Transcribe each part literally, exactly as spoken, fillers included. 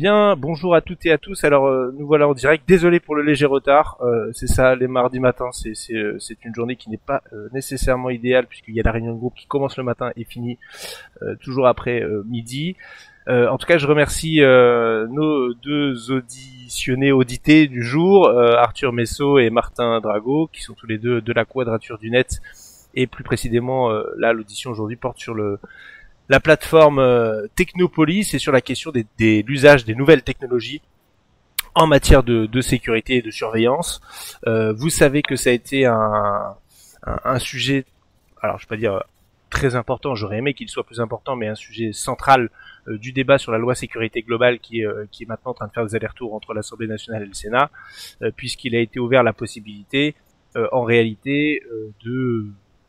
Bien, bonjour à toutes et à tous. Alors, euh, nous voilà en direct. Désolé pour le léger retard. Euh, c'est ça, les mardis matins, c'est c'est euh, c'est une journée qui n'est pas euh, nécessairement idéale puisqu'il y a la réunion de groupe qui commence le matin et finit euh, toujours après euh, midi. Euh, en tout cas, je remercie euh, nos deux auditionnés audités du jour, euh, Arthur Messot et Martin Drago, qui sont tous les deux de la Quadrature du Net. Et plus précisément, euh, là, l'audition aujourd'hui porte sur le la plateforme euh, Technopolis et sur la question des, des l'usage des nouvelles technologies en matière de, de sécurité et de surveillance. Euh, vous savez que ça a été un, un, un sujet, alors je vais pas dire très important, j'aurais aimé qu'il soit plus important, mais un sujet central euh, du débat sur la loi sécurité globale qui, euh, qui est maintenant en train de faire des allers-retours entre l'Assemblée nationale et le Sénat, euh, puisqu'il a été ouvert la possibilité, euh, en réalité, euh, de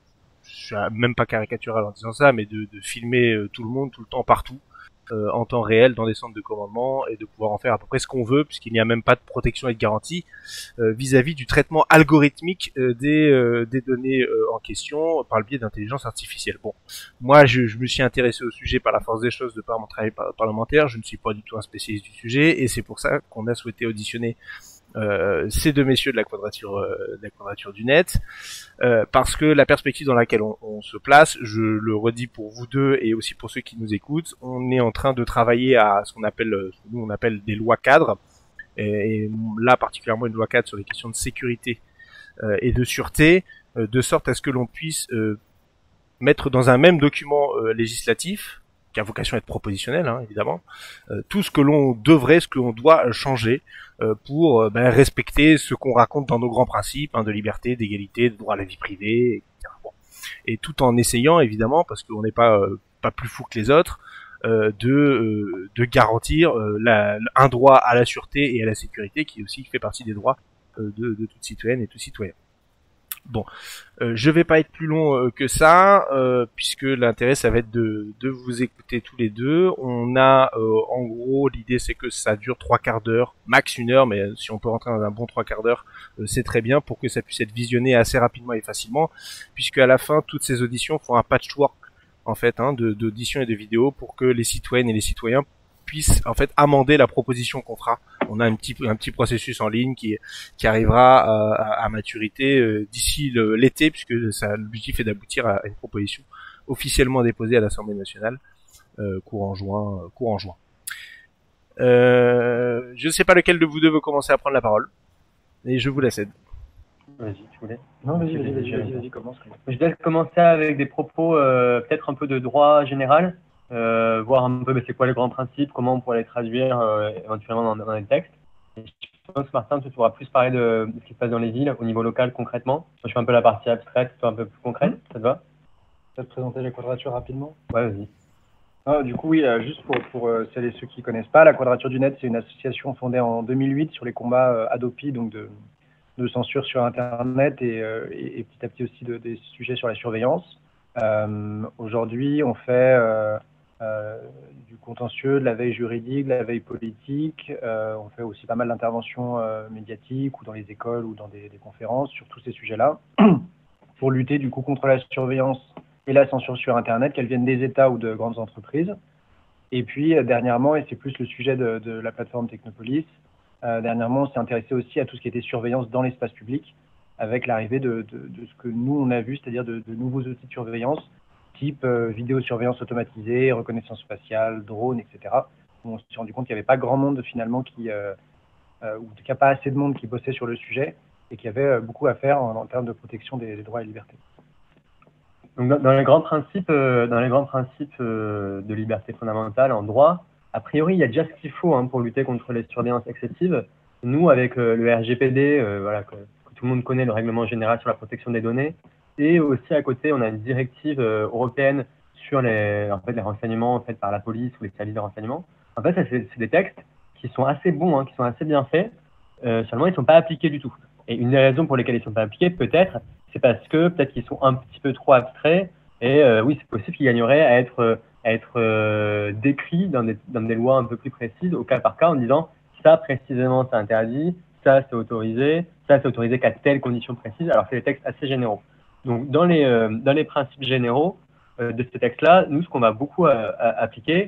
je suis même pas caricatural en disant ça, mais de, de filmer euh, tout le monde, tout le temps, partout, euh, en temps réel, dans des centres de commandement, et de pouvoir en faire à peu près ce qu'on veut, puisqu'il n'y a même pas de protection et de garantie euh, vis-à-vis du traitement algorithmique euh, des, euh, des données euh, en question par le biais d'intelligence artificielle. Bon, moi, je, je me suis intéressé au sujet par la force des choses de par mon travail par parlementaire, je ne suis pas du tout un spécialiste du sujet, et c'est pour ça qu'on a souhaité auditionner Euh, ces deux messieurs de la quadrature euh, de la quadrature du net, euh, parce que la perspective dans laquelle on, on se place, je le redis pour vous deux et aussi pour ceux qui nous écoutent, on est en train de travailler à ce qu'on appelle, ce que nous on appelle des lois cadres, et, et là particulièrement une loi cadre sur les questions de sécurité euh, et de sûreté, euh, de sorte à ce que l'on puisse euh, mettre dans un même document euh, législatif, qui a vocation à être propositionnel, hein, évidemment, euh, tout ce que l'on devrait, ce que l'on doit changer euh, pour euh, ben, respecter ce qu'on raconte dans nos grands principes hein, de liberté, d'égalité, de droit à la vie privée, et cetera. Bon. Et tout en essayant, évidemment, parce qu'on n'est pas euh, pas plus fou que les autres, euh, de euh, de garantir euh, la, un droit à la sûreté et à la sécurité qui aussi fait partie des droits euh, de, de toute citoyenne et tout citoyen. Bon, euh, je vais pas être plus long euh, que ça, euh, puisque l'intérêt ça va être de, de vous écouter tous les deux. On a, euh, en gros, l'idée c'est que ça dure trois quarts d'heure, max une heure, mais si on peut rentrer dans un bon trois quarts d'heure, euh, c'est très bien pour que ça puisse être visionné assez rapidement et facilement, puisque à la fin toutes ces auditions font un patchwork en fait hein, de d'auditions et de vidéos pour que les citoyennes et les citoyens puissent en fait amender la proposition qu'on fera. On a un petit un petit processus en ligne qui qui arrivera à, à, à maturité euh, d'ici l'été, puisque ça l'objectif est d'aboutir à une proposition officiellement déposée à l'Assemblée nationale euh, courant juin euh, courant juin. Euh, je ne sais pas lequel de vous deux veut commencer à prendre la parole, et je vous la cède. Vas-y, tu voulais? Non, vas-y, vas-y, vas-y, vas-y, vas-y, commence. Je vais commencer avec des propos euh, peut-être un peu de droit général. Euh, voir un peu bah, c'est quoi les grands principes, comment on pourrait les traduire euh, éventuellement dans, dans les textes. Et je pense que Martin, tu pourras plus parler de, de ce qui se passe dans les villes au niveau local concrètement. Moi, je fais un peu la partie abstraite, toi un peu plus concrète, mmh. Ça te va? Tu vas te présenter la quadrature rapidement? Ouais, vas-y. Ah, du coup, oui, euh, juste pour, pour euh, celles et ceux qui ne connaissent pas, la Quadrature du Net, c'est une association fondée en deux mille huit sur les combats euh, Adopi, donc de, de censure sur Internet et, euh, et, et petit à petit aussi de, des sujets sur la surveillance. Euh, Aujourd'hui, on fait... Euh, Euh, du contentieux, de la veille juridique, de la veille politique. Euh, on fait aussi pas mal d'interventions euh, médiatiques ou dans les écoles ou dans des, des conférences sur tous ces sujets-là pour lutter du coup contre la surveillance et la censure sur Internet, qu'elles viennent des États ou de grandes entreprises. Et puis euh, dernièrement, et c'est plus le sujet de, de la plateforme Technopolis, euh, dernièrement on s'est intéressé aussi à tout ce qui était surveillance dans l'espace public avec l'arrivée de, de, de ce que nous on a vu, c'est-à-dire de, de nouveaux outils de surveillance type euh, vidéosurveillance automatisée, reconnaissance faciale, drone, et cetera. On s'est rendu compte qu'il n'y avait pas grand monde finalement qui, euh, euh, ou en tout cas pas assez de monde qui bossait sur le sujet et qu'il y avait euh, beaucoup à faire en, en termes de protection des, des droits et libertés. Donc dans, dans les grands principes, euh, dans les grands principes euh, de liberté fondamentale en droit, a priori il y a déjà ce qu'il faut hein, pour lutter contre les surveillances excessives. Nous avec euh, le R G P D, euh, voilà que, que tout le monde connaît, le règlement général sur la protection des données. Et aussi à côté, on a une directive euh, européenne sur les, en fait, les renseignements faits par la police ou les services de renseignement. En fait, c'est des textes qui sont assez bons, hein, qui sont assez bien faits. Euh, seulement, ils ne sont pas appliqués du tout. Et une des raisons pour lesquelles ils ne sont pas appliqués, peut-être, c'est parce que peut-être qu'ils sont un petit peu trop abstraits. Et euh, oui, c'est possible qu'ils gagneraient à être, à être euh, décrits dans des, dans des lois un peu plus précises, au cas par cas, en disant ça précisément c'est interdit, ça c'est autorisé, ça c'est autorisé qu'à telle condition précise. Alors c'est des textes assez généraux. Donc, dans les, euh, dans les principes généraux euh, de ces textes-là, nous, ce qu'on va beaucoup à, à appliquer,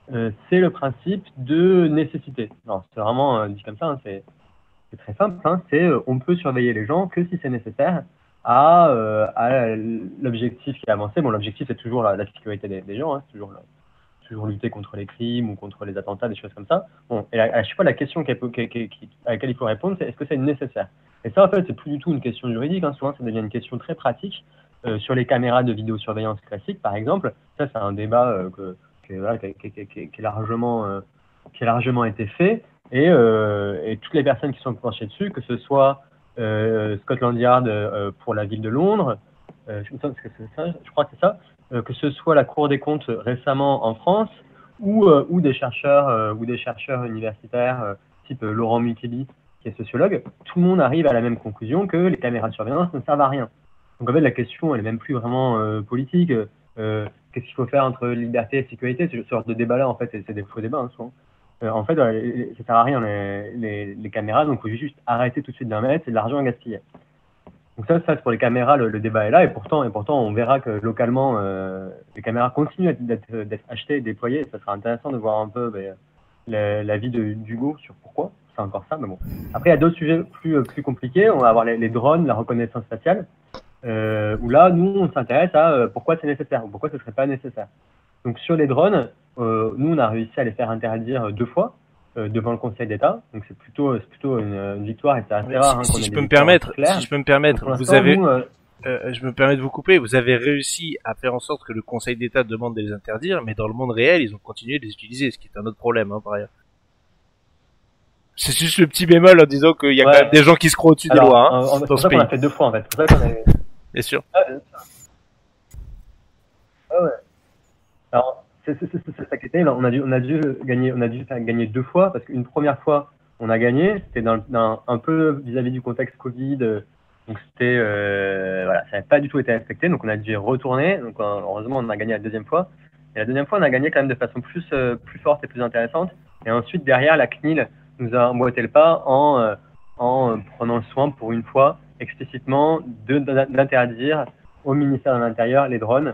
euh, c'est le principe de nécessité. Non, c'est vraiment euh, dit comme ça, hein, c'est très simple, hein, c'est euh, on peut surveiller les gens que si c'est nécessaire à, euh, à l'objectif qui est avancé. Bon, l'objectif c'est toujours la, la sécurité des, des gens, hein, c'est toujours, la, toujours lutter contre les crimes ou contre les attentats, des choses comme ça. Bon, et à, à chaque fois la question qui, qui, qui, qui, à laquelle il faut répondre, c'est est-ce que c'est nécessaire? Et ça en fait c'est plus du tout une question juridique, hein, souvent ça devient une question très pratique. Euh, sur les caméras de vidéosurveillance classiques par exemple, ça c'est un débat euh, que, que, voilà, qui, qui, qui, qui, qui, est largement, euh, qui a largement été fait. Et, euh, et toutes les personnes qui sont penchées dessus, que ce soit euh, Scotland Yard euh, pour la ville de Londres, euh, je, que ça, je crois que c'est ça, euh, que ce soit la Cour des comptes récemment en France, ou, euh, ou des chercheurs euh, ou des chercheurs universitaires euh, type euh, Laurent Mukibi, qui est sociologue, tout le monde arrive à la même conclusion que les caméras de surveillance ne servent à rien. Donc en fait la question elle est même plus vraiment euh, politique. Euh, Qu'est-ce qu'il faut faire entre liberté et sécurité? Ce genre de débat-là en fait c'est des faux débats hein, souvent. Euh, en fait, euh, ça sert à rien les, les, les caméras, donc il faut juste arrêter tout de suite d'en mettre, c'est de l'argent à gaspiller. Donc ça, ça pour les caméras, le, le débat est là, et pourtant, et pourtant, on verra que localement, euh, les caméras continuent d'être achetées et déployées. Ça sera intéressant de voir un peu ben, l'avis d'Hugo sur pourquoi c'est encore ça. Mais bon. Après, il y a d'autres sujets plus, plus compliqués. On va avoir les, les drones, la reconnaissance faciale, euh, où là, nous, on s'intéresse à euh, pourquoi c'est nécessaire ou pourquoi ce ne serait pas nécessaire. Donc sur les drones, euh, nous on a réussi à les faire interdire deux fois euh, devant le Conseil d'État. Donc c'est plutôt, c'est plutôt une, une victoire et c'est assez rare. Si, hein, si, je peux me permettre, si je peux me permettre, vous avez, nous, euh, euh, je me permets de vous couper. Vous avez réussi à faire en sorte que le Conseil d'État demande de les interdire, mais dans le monde réel, ils ont continué de les utiliser, ce qui est un autre problème, hein, par ailleurs. C'est juste le petit bémol en disant qu'il y a ouais. quand même des gens qui se croient au-dessus des lois. Hein, c'est pour ça qu'on a fait deux fois en fait. C'est pour ça qu'on a... Bien sûr. Ah, bien sûr. Ah ouais. Alors, c'est ça qui était. On a dû, on a dû gagner, on a dû faire gagner deux fois parce qu'une première fois, on a gagné. C'était dans, dans un peu vis-à-vis -vis du contexte Covid. Donc c'était, euh, voilà, ça n'avait pas du tout été respecté. Donc on a dû retourner. Donc heureusement, on a gagné la deuxième fois. Et la deuxième fois, on a gagné quand même de façon plus, euh, plus forte et plus intéressante. Et ensuite, derrière, la C N I L nous a emboîté le pas en, euh, en prenant le soin pour une fois explicitement d'interdire au ministère de l'Intérieur les drones.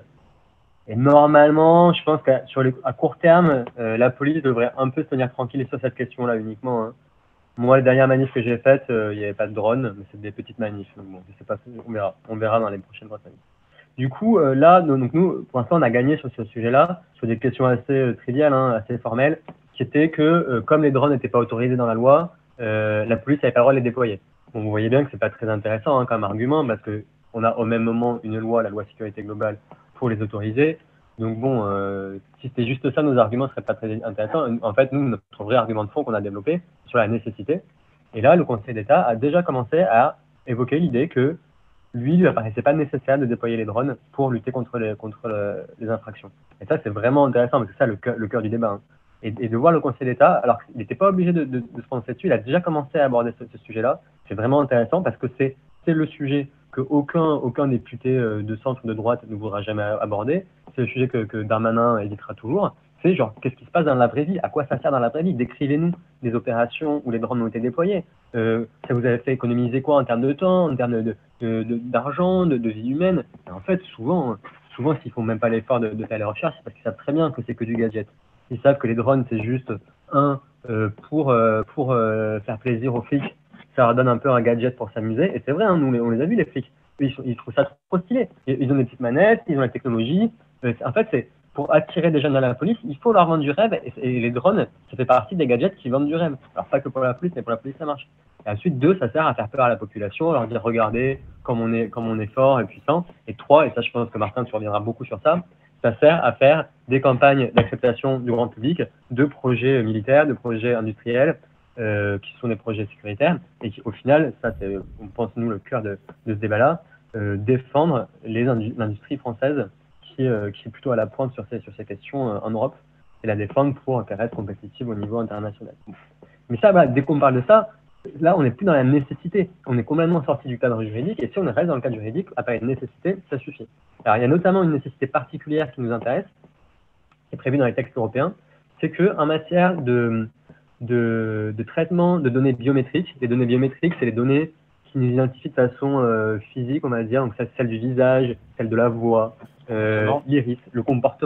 Et normalement, je pense qu'à sur les, à court terme, euh, la police devrait un peu se tenir tranquille sur cette question-là uniquement. Hein. Moi, les dernières manifs que j'ai faites, il euh, n'y avait pas de drone, mais c'est des petites manifs. Donc bon, je sais pas, on verra, on verra dans les prochaines manifs. Du coup, euh, là, nous, donc nous, pour l'instant, on a gagné sur ce sujet-là, sur des questions assez euh, triviales, hein, assez formelles, qui étaient que euh, comme les drones n'étaient pas autorisés dans la loi, euh, la police n'avait pas le droit de les déployer. Donc vous voyez bien que c'est pas très intéressant hein, comme argument, parce que on a au même moment une loi, la loi sécurité globale, pour les autoriser. Donc bon, euh, si c'était juste ça, nos arguments seraient pas très intéressants. En fait, nous, notre vrai argument de fond qu'on a développé sur la nécessité. Et là, le Conseil d'État a déjà commencé à évoquer l'idée que lui, il ne paraissait pas nécessaire de déployer les drones pour lutter contre les, contre le, les infractions. Et ça, c'est vraiment intéressant, parce que c'est ça le cœur, le cœur du débat. Hein. Et, et de voir le Conseil d'État, alors qu'il n'était pas obligé de, de, de se prononcer dessus, il a déjà commencé à aborder ce, ce sujet-là. C'est vraiment intéressant parce que c'est le sujet qu'aucun aucun député de centre de droite ne voudra jamais aborder. C'est le sujet que, que Darmanin évitera toujours. C'est genre, qu'est-ce qui se passe dans la vraie vie? À quoi ça sert dans la vraie vie? Décrivez-nous des opérations où les drones ont été déployés. Euh, ça vous avez fait économiser quoi en termes de temps, en termes de, de, de, d'argent, de, de vie humaine? Et en fait, souvent, souvent s'ils font même pas l'effort de, de faire les recherches, c'est parce qu'ils savent très bien que c'est que du gadget. Ils savent que les drones, c'est juste, un, euh, pour, euh, pour euh, faire plaisir aux flics, ça leur donne un peu un gadget pour s'amuser. Et c'est vrai, hein, nous, on les a vus, les flics. Ils, sont, ils trouvent ça trop stylé. Ils ont des petites manettes, ils ont la technologie. En fait, c'est pour attirer des jeunes à la police, il faut leur vendre du rêve. Et, et les drones, ça fait partie des gadgets qui vendent du rêve. Alors, pas que pour la police, mais pour la police, ça marche. Et ensuite, deux, ça sert à faire peur à la population, leur dire, regardez comme on est, comme on est fort et puissant. Et trois, et ça, je pense que Martin, tu reviendras beaucoup sur ça, ça sert à faire des campagnes d'acceptation du grand public de projets militaires, de projets industriels, euh, qui sont des projets sécuritaires, et qui, au final, ça, c'est, on pense, nous, le cœur de, de ce débat-là, euh, défendre l'industrie française qui, euh, qui est plutôt à la pointe sur ces, sur ces questions euh, en Europe, et la défendre pour être compétitive au niveau international. Mais ça, bah, dès qu'on parle de ça, là, on n'est plus dans la nécessité. On est complètement sorti du cadre juridique, et si on reste dans le cadre juridique, à part une nécessité, ça suffit. Alors, il y a notamment une nécessité particulière qui nous intéresse, qui est prévue dans les textes européens, c'est qu'en matière de, de, de traitement de données biométriques, les données biométriques, c'est les données qui nous identifient de façon euh, physique, on va dire, donc c'est celle du visage, celle de la voix, euh, l'iris, le comportement.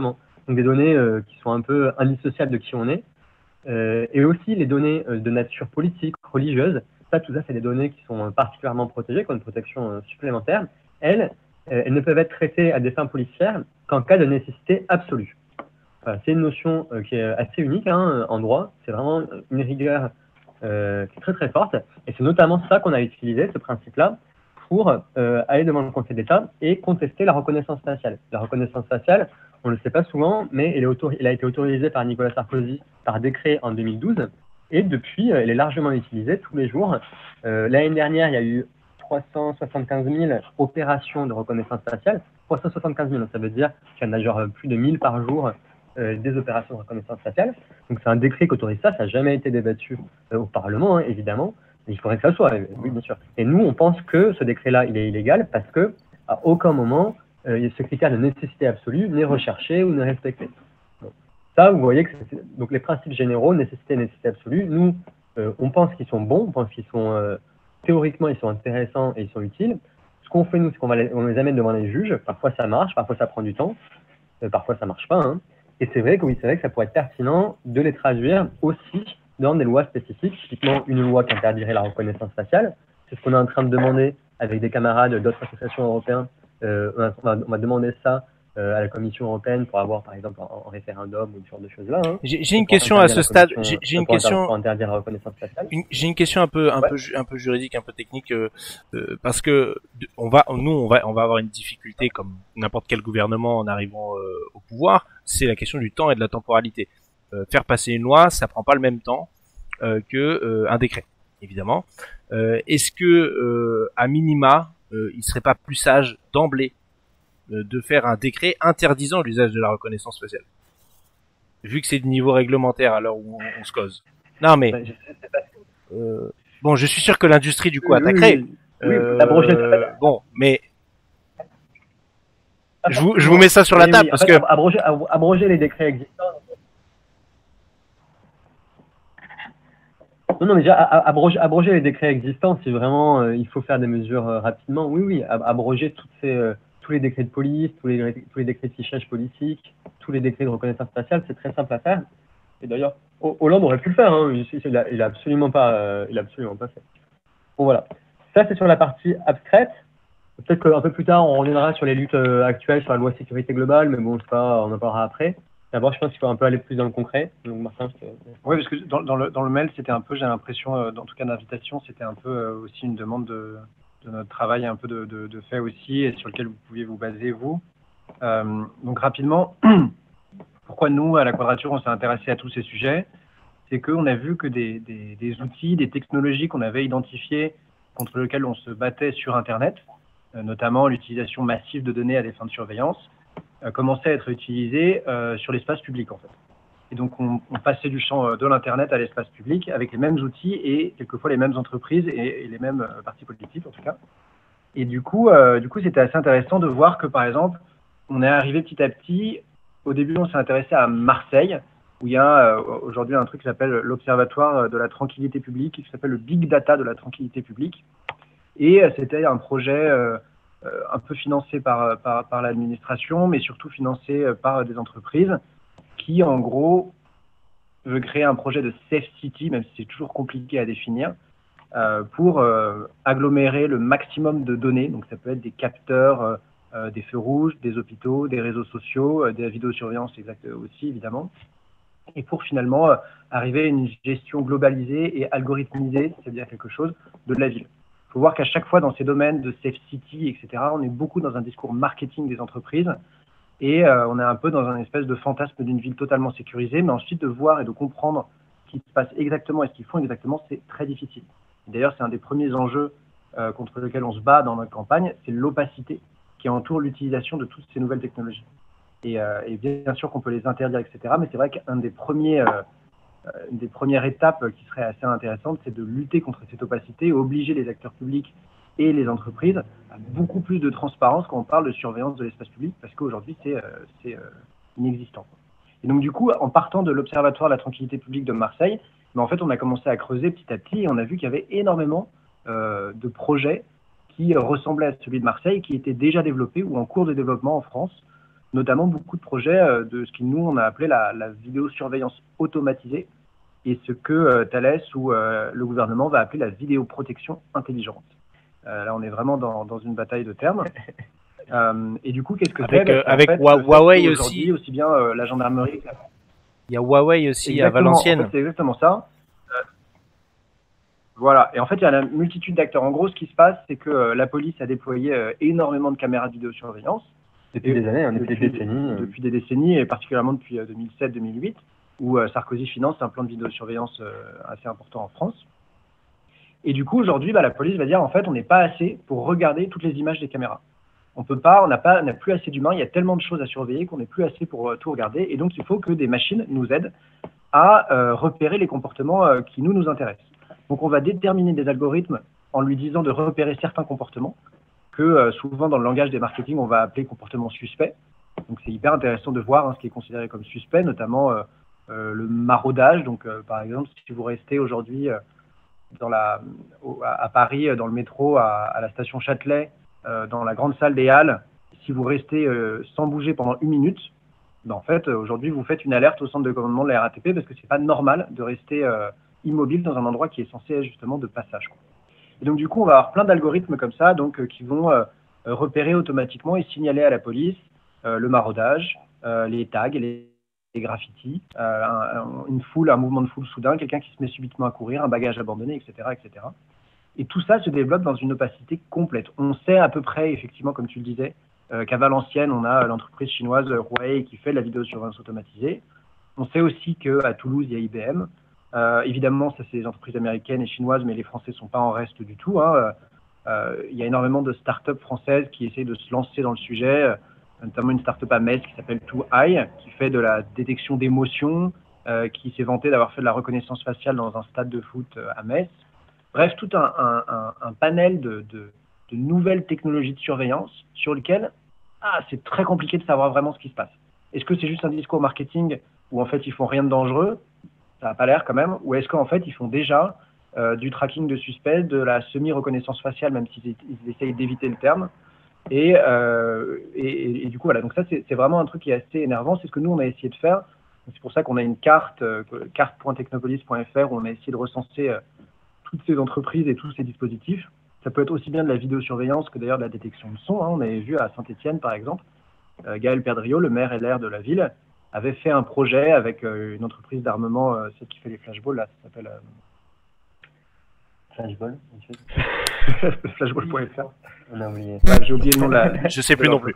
donc des données euh, qui sont un peu indissociables de qui on est, euh, et aussi les données euh, de nature politique, religieuse. Ça, tout ça, c'est des données qui sont particulièrement protégées, qui ont une protection euh, supplémentaire. Elles, euh, elles ne peuvent être traitées à des fins policières qu'en cas de nécessité absolue. Enfin, c'est une notion euh, qui est assez unique hein, en droit. C'est vraiment une rigueur euh, qui est très très forte. Et c'est notamment ça qu'on a utilisé, ce principe-là, pour euh, aller devant le Conseil d'État et contester la reconnaissance faciale. La reconnaissance faciale, on ne le sait pas souvent, mais elle, est autor- elle a été autorisée par Nicolas Sarkozy par décret en deux mille douze. Et depuis, elle est largement utilisée tous les jours. Euh, L'année dernière, il y a eu trois cent soixante-quinze mille opérations de reconnaissance faciale. trois cent soixante-quinze mille, ça veut dire qu'il y en a genre plus de mille par jour euh, des opérations de reconnaissance faciale. Donc c'est un décret qui autorise ça, ça n'a jamais été débattu euh, au Parlement, hein, évidemment. Mais il faudrait que ça soit, euh, oui, bien sûr. Et nous, on pense que ce décret-là, il est illégal parce que à aucun moment, euh, ce critère de nécessité absolue n'est recherché ou n'est respecté. Ça, vous voyez que c'est, donc les principes généraux, nécessité et nécessité absolue, nous, euh, on pense qu'ils sont bons, on pense qu'ils sont, euh, théoriquement, ils sont intéressants et ils sont utiles. Ce qu'on fait, nous, c'est qu'on va les, on les amène devant les juges. Parfois, ça marche, parfois, ça prend du temps, euh, parfois, ça marche pas. Hein. Et c'est vrai que oui, c'est vrai que ça pourrait être pertinent de les traduire aussi dans des lois spécifiques, typiquement une loi qui interdirait la reconnaissance faciale. C'est ce qu'on est en train de demander avec des camarades d'autres associations européennes. Euh, on, va, on va demander ça à la Commission européenne pour avoir, par exemple, un, un référendum ou ce genre de choses-là. Hein. J'ai une question à ce stade. J'ai une question. Pour interdire la reconnaissance faciale. J'ai une question un peu, un ouais. peu, un peu juridique, un peu technique, euh, euh, parce que on va, nous, on va, on va avoir une difficulté comme n'importe quel gouvernement en arrivant euh, au pouvoir. C'est la question du temps et de la temporalité. Euh, faire passer une loi, ça prend pas le même temps euh, que euh, un décret, évidemment. Euh, Est-ce que, euh, à minima, euh, il serait pas plus sage d'emblée de faire un décret interdisant l'usage de la reconnaissance faciale, vu que c'est de niveau réglementaire à l'heure où on, on se cause. Non mais euh, bon, je suis sûr que l'industrie du coup oui, attaquerait. Oui, oui. oui euh, bon, mais je vous, je vous mets ça sur la oui, table oui. parce fait, que abroger, abroger les décrets existants. Non, non, mais déjà abroger, abroger les décrets existants, si vraiment euh, il faut faire des mesures euh, rapidement. Oui, oui, abroger toutes ces euh, tous les décrets de police, tous les, tous les décrets de fichage politique, tous les décrets de reconnaissance faciale, c'est très simple à faire. Et d'ailleurs, Hollande aurait pu le faire, hein. il, a, il a absolument pas, euh, il a absolument pas fait. Bon voilà, ça c'est sur la partie abstraite. Peut-être qu'un peu plus tard, on reviendra sur les luttes euh, actuelles, sur la loi sécurité globale, mais bon, ça, on en parlera après. D'abord, je pense qu'il faut un peu aller plus dans le concret. Donc, Martin, je te... Oui, parce que dans, dans, le, dans le mail, c'était un peu, j'ai l'impression, euh, en tout cas d'invitation, c'était un peu euh, aussi une demande de, de notre travail, un peu de, de, de fait aussi, et sur lequel vous pouviez vous baser, vous. Euh, donc, rapidement, pourquoi nous, à la Quadrature, on s'est intéressé à tous ces sujets? C'est qu'on a vu que des, des, des outils, des technologies qu'on avait identifiées, contre lesquelles on se battait sur Internet, euh, notamment l'utilisation massive de données à des fins de surveillance, euh, commençaient à être utilisées euh, sur l'espace public, en fait. Et donc, on, on passait du champ de l'Internet à l'espace public avec les mêmes outils et quelquefois les mêmes entreprises et, et les mêmes euh, partis politiques, en tout cas. Et du coup, euh, du coup, c'était assez intéressant de voir que, par exemple, on est arrivé petit à petit. Au début, on s'est intéressé à Marseille, où il y a euh, aujourd'hui un truc qui s'appelle l'Observatoire de la tranquillité publique, qui s'appelle le Big Data de la tranquillité publique. Et euh, c'était un projet euh, euh, un peu financé par, par, par l'administration, mais surtout financé par des entreprises qui, en gros, veut créer un projet de Safe City, même si c'est toujours compliqué à définir, euh, pour euh, agglomérer le maximum de données. Donc, ça peut être des capteurs, euh, euh, des feux rouges, des hôpitaux, des réseaux sociaux, euh, de la vidéosurveillance exact aussi, évidemment. Et pour finalement euh, arriver à une gestion globalisée et algorithmisée, c'est-à-dire quelque chose, de la ville. Il faut voir qu'à chaque fois, dans ces domaines de Safe City, et cetera, on est beaucoup dans un discours marketing des entreprises. Et euh, on est un peu dans un espèce de fantasme d'une ville totalement sécurisée, mais ensuite de voir et de comprendre ce qui se passe exactement et ce qu'ils font exactement, c'est très difficile. D'ailleurs, c'est un des premiers enjeux euh, contre lesquels on se bat dans notre campagne, c'est l'opacité qui entoure l'utilisation de toutes ces nouvelles technologies. Et, euh, et bien sûr qu'on peut les interdire, et cetera. Mais c'est vrai qu'un des premiers, euh, une des premières étapes qui serait assez intéressante, c'est de lutter contre cette opacité et obliger les acteurs publics et les entreprises à beaucoup plus de transparence quand on parle de surveillance de l'espace public, parce qu'aujourd'hui, c'est euh, euh, inexistant. Et donc, du coup, en partant de l'Observatoire de la tranquillité publique de Marseille, ben, en fait, on a commencé à creuser petit à petit et on a vu qu'il y avait énormément euh, de projets qui ressemblaient à celui de Marseille, qui étaient déjà développés ou en cours de développement en France, notamment beaucoup de projets euh, de ce que nous, on a appelé la, la vidéosurveillance automatisée et ce que euh, Thales ou euh, le gouvernement va appeler la vidéoprotection intelligente. Euh, là, on est vraiment dans, dans une bataille de termes. Euh, et du coup, qu'est-ce que c'est? Avec, euh, en avec fait, Huawei aussi. Aujourd'hui, aussi bien euh, la gendarmerie. Il y a Huawei aussi Exactement, à Valenciennes. En fait, c'est exactement ça. Euh, voilà. Et en fait, il y a une multitude d'acteurs. En gros, ce qui se passe, c'est que euh, la police a déployé euh, énormément de caméras de vidéosurveillance. Depuis des années, hein, depuis, depuis des décennies. Euh... Depuis des décennies, et particulièrement depuis euh, deux mille sept deux mille huit, où euh, Sarkozy finance un plan de vidéosurveillance euh, assez important en France. Et du coup, aujourd'hui, bah, la police va dire, en fait, on n'est pas assez pour regarder toutes les images des caméras. On peut pas, on n'a pas, on n'a plus assez d'humains, il y a tellement de choses à surveiller qu'on n'est plus assez pour euh, tout regarder. Et donc, il faut que des machines nous aident à euh, repérer les comportements euh, qui nous, nous intéressent. Donc, on va déterminer des algorithmes en lui disant de repérer certains comportements que euh, souvent, dans le langage des marketing, on va appeler comportements suspects. Donc, c'est hyper intéressant de voir hein, ce qui est considéré comme suspect, notamment euh, euh, le maraudage. Donc, euh, par exemple, si vous restez aujourd'hui euh, dans la, au, à, à Paris, dans le métro, à, à la station Châtelet, euh, dans la grande salle des Halles, si vous restez euh, sans bouger pendant une minute, ben en fait, aujourd'hui, vous faites une alerte au centre de commandement de la R A T P parce que c'est pas normal de rester euh, immobile dans un endroit qui est censé être justement de passage, quoi. Et donc, du coup, on va avoir plein d'algorithmes comme ça, donc, euh, qui vont euh, repérer automatiquement et signaler à la police euh, le maraudage, euh, les tags, les, les graffitis, euh, un, un, une foule, un mouvement de foule soudain, quelqu'un qui se met subitement à courir, un bagage abandonné, et cetera, et cetera. Et tout ça se développe dans une opacité complète. On sait à peu près, effectivement, comme tu le disais, euh, qu'à Valenciennes, on a l'entreprise chinoise Huawei qui fait de la vidéosurveillance automatisée. On sait aussi qu'à Toulouse, il y a I B M. Euh, évidemment, ça, c'est des entreprises américaines et chinoises, mais les Français ne sont pas en reste du tout, hein. Euh, il y a énormément de startups françaises qui essayent de se lancer dans le sujet, euh, notamment une startup à Metz qui s'appelle two eye, qui fait de la détection d'émotions, euh, qui s'est vantée d'avoir fait de la reconnaissance faciale dans un stade de foot euh, à Metz. Bref, tout un, un, un, un panel de, de, de nouvelles technologies de surveillance sur lesquelles ah, c'est très compliqué de savoir vraiment ce qui se passe. Est-ce que c'est juste un discours marketing où en fait ils font rien de dangereux? Ça n'a pas l'air quand même. Ou est-ce qu'en fait ils font déjà euh, du tracking de suspects, de la semi-reconnaissance faciale, même s'ils ils essayent d'éviter le terme. Et, euh, et, et, et du coup, voilà. Donc ça, c'est vraiment un truc qui est assez énervant. C'est ce que nous, on a essayé de faire. C'est pour ça qu'on a une carte, euh, carte point technopolis point F R, où on a essayé de recenser euh, toutes ces entreprises et tous ces dispositifs. Ça peut être aussi bien de la vidéosurveillance que d'ailleurs de la détection de son, hein. On avait vu à Saint-Étienne, par exemple, euh, Gaël Perdriau, le maire L R de la ville, avait fait un projet avec euh, une entreprise d'armement, euh, celle qui fait les flashballs, là, ça s'appelle... Euh... Flashball Flashball point F R. On a oublié. Ouais, j'ai oublié le nom de la... Je sais plus non plus.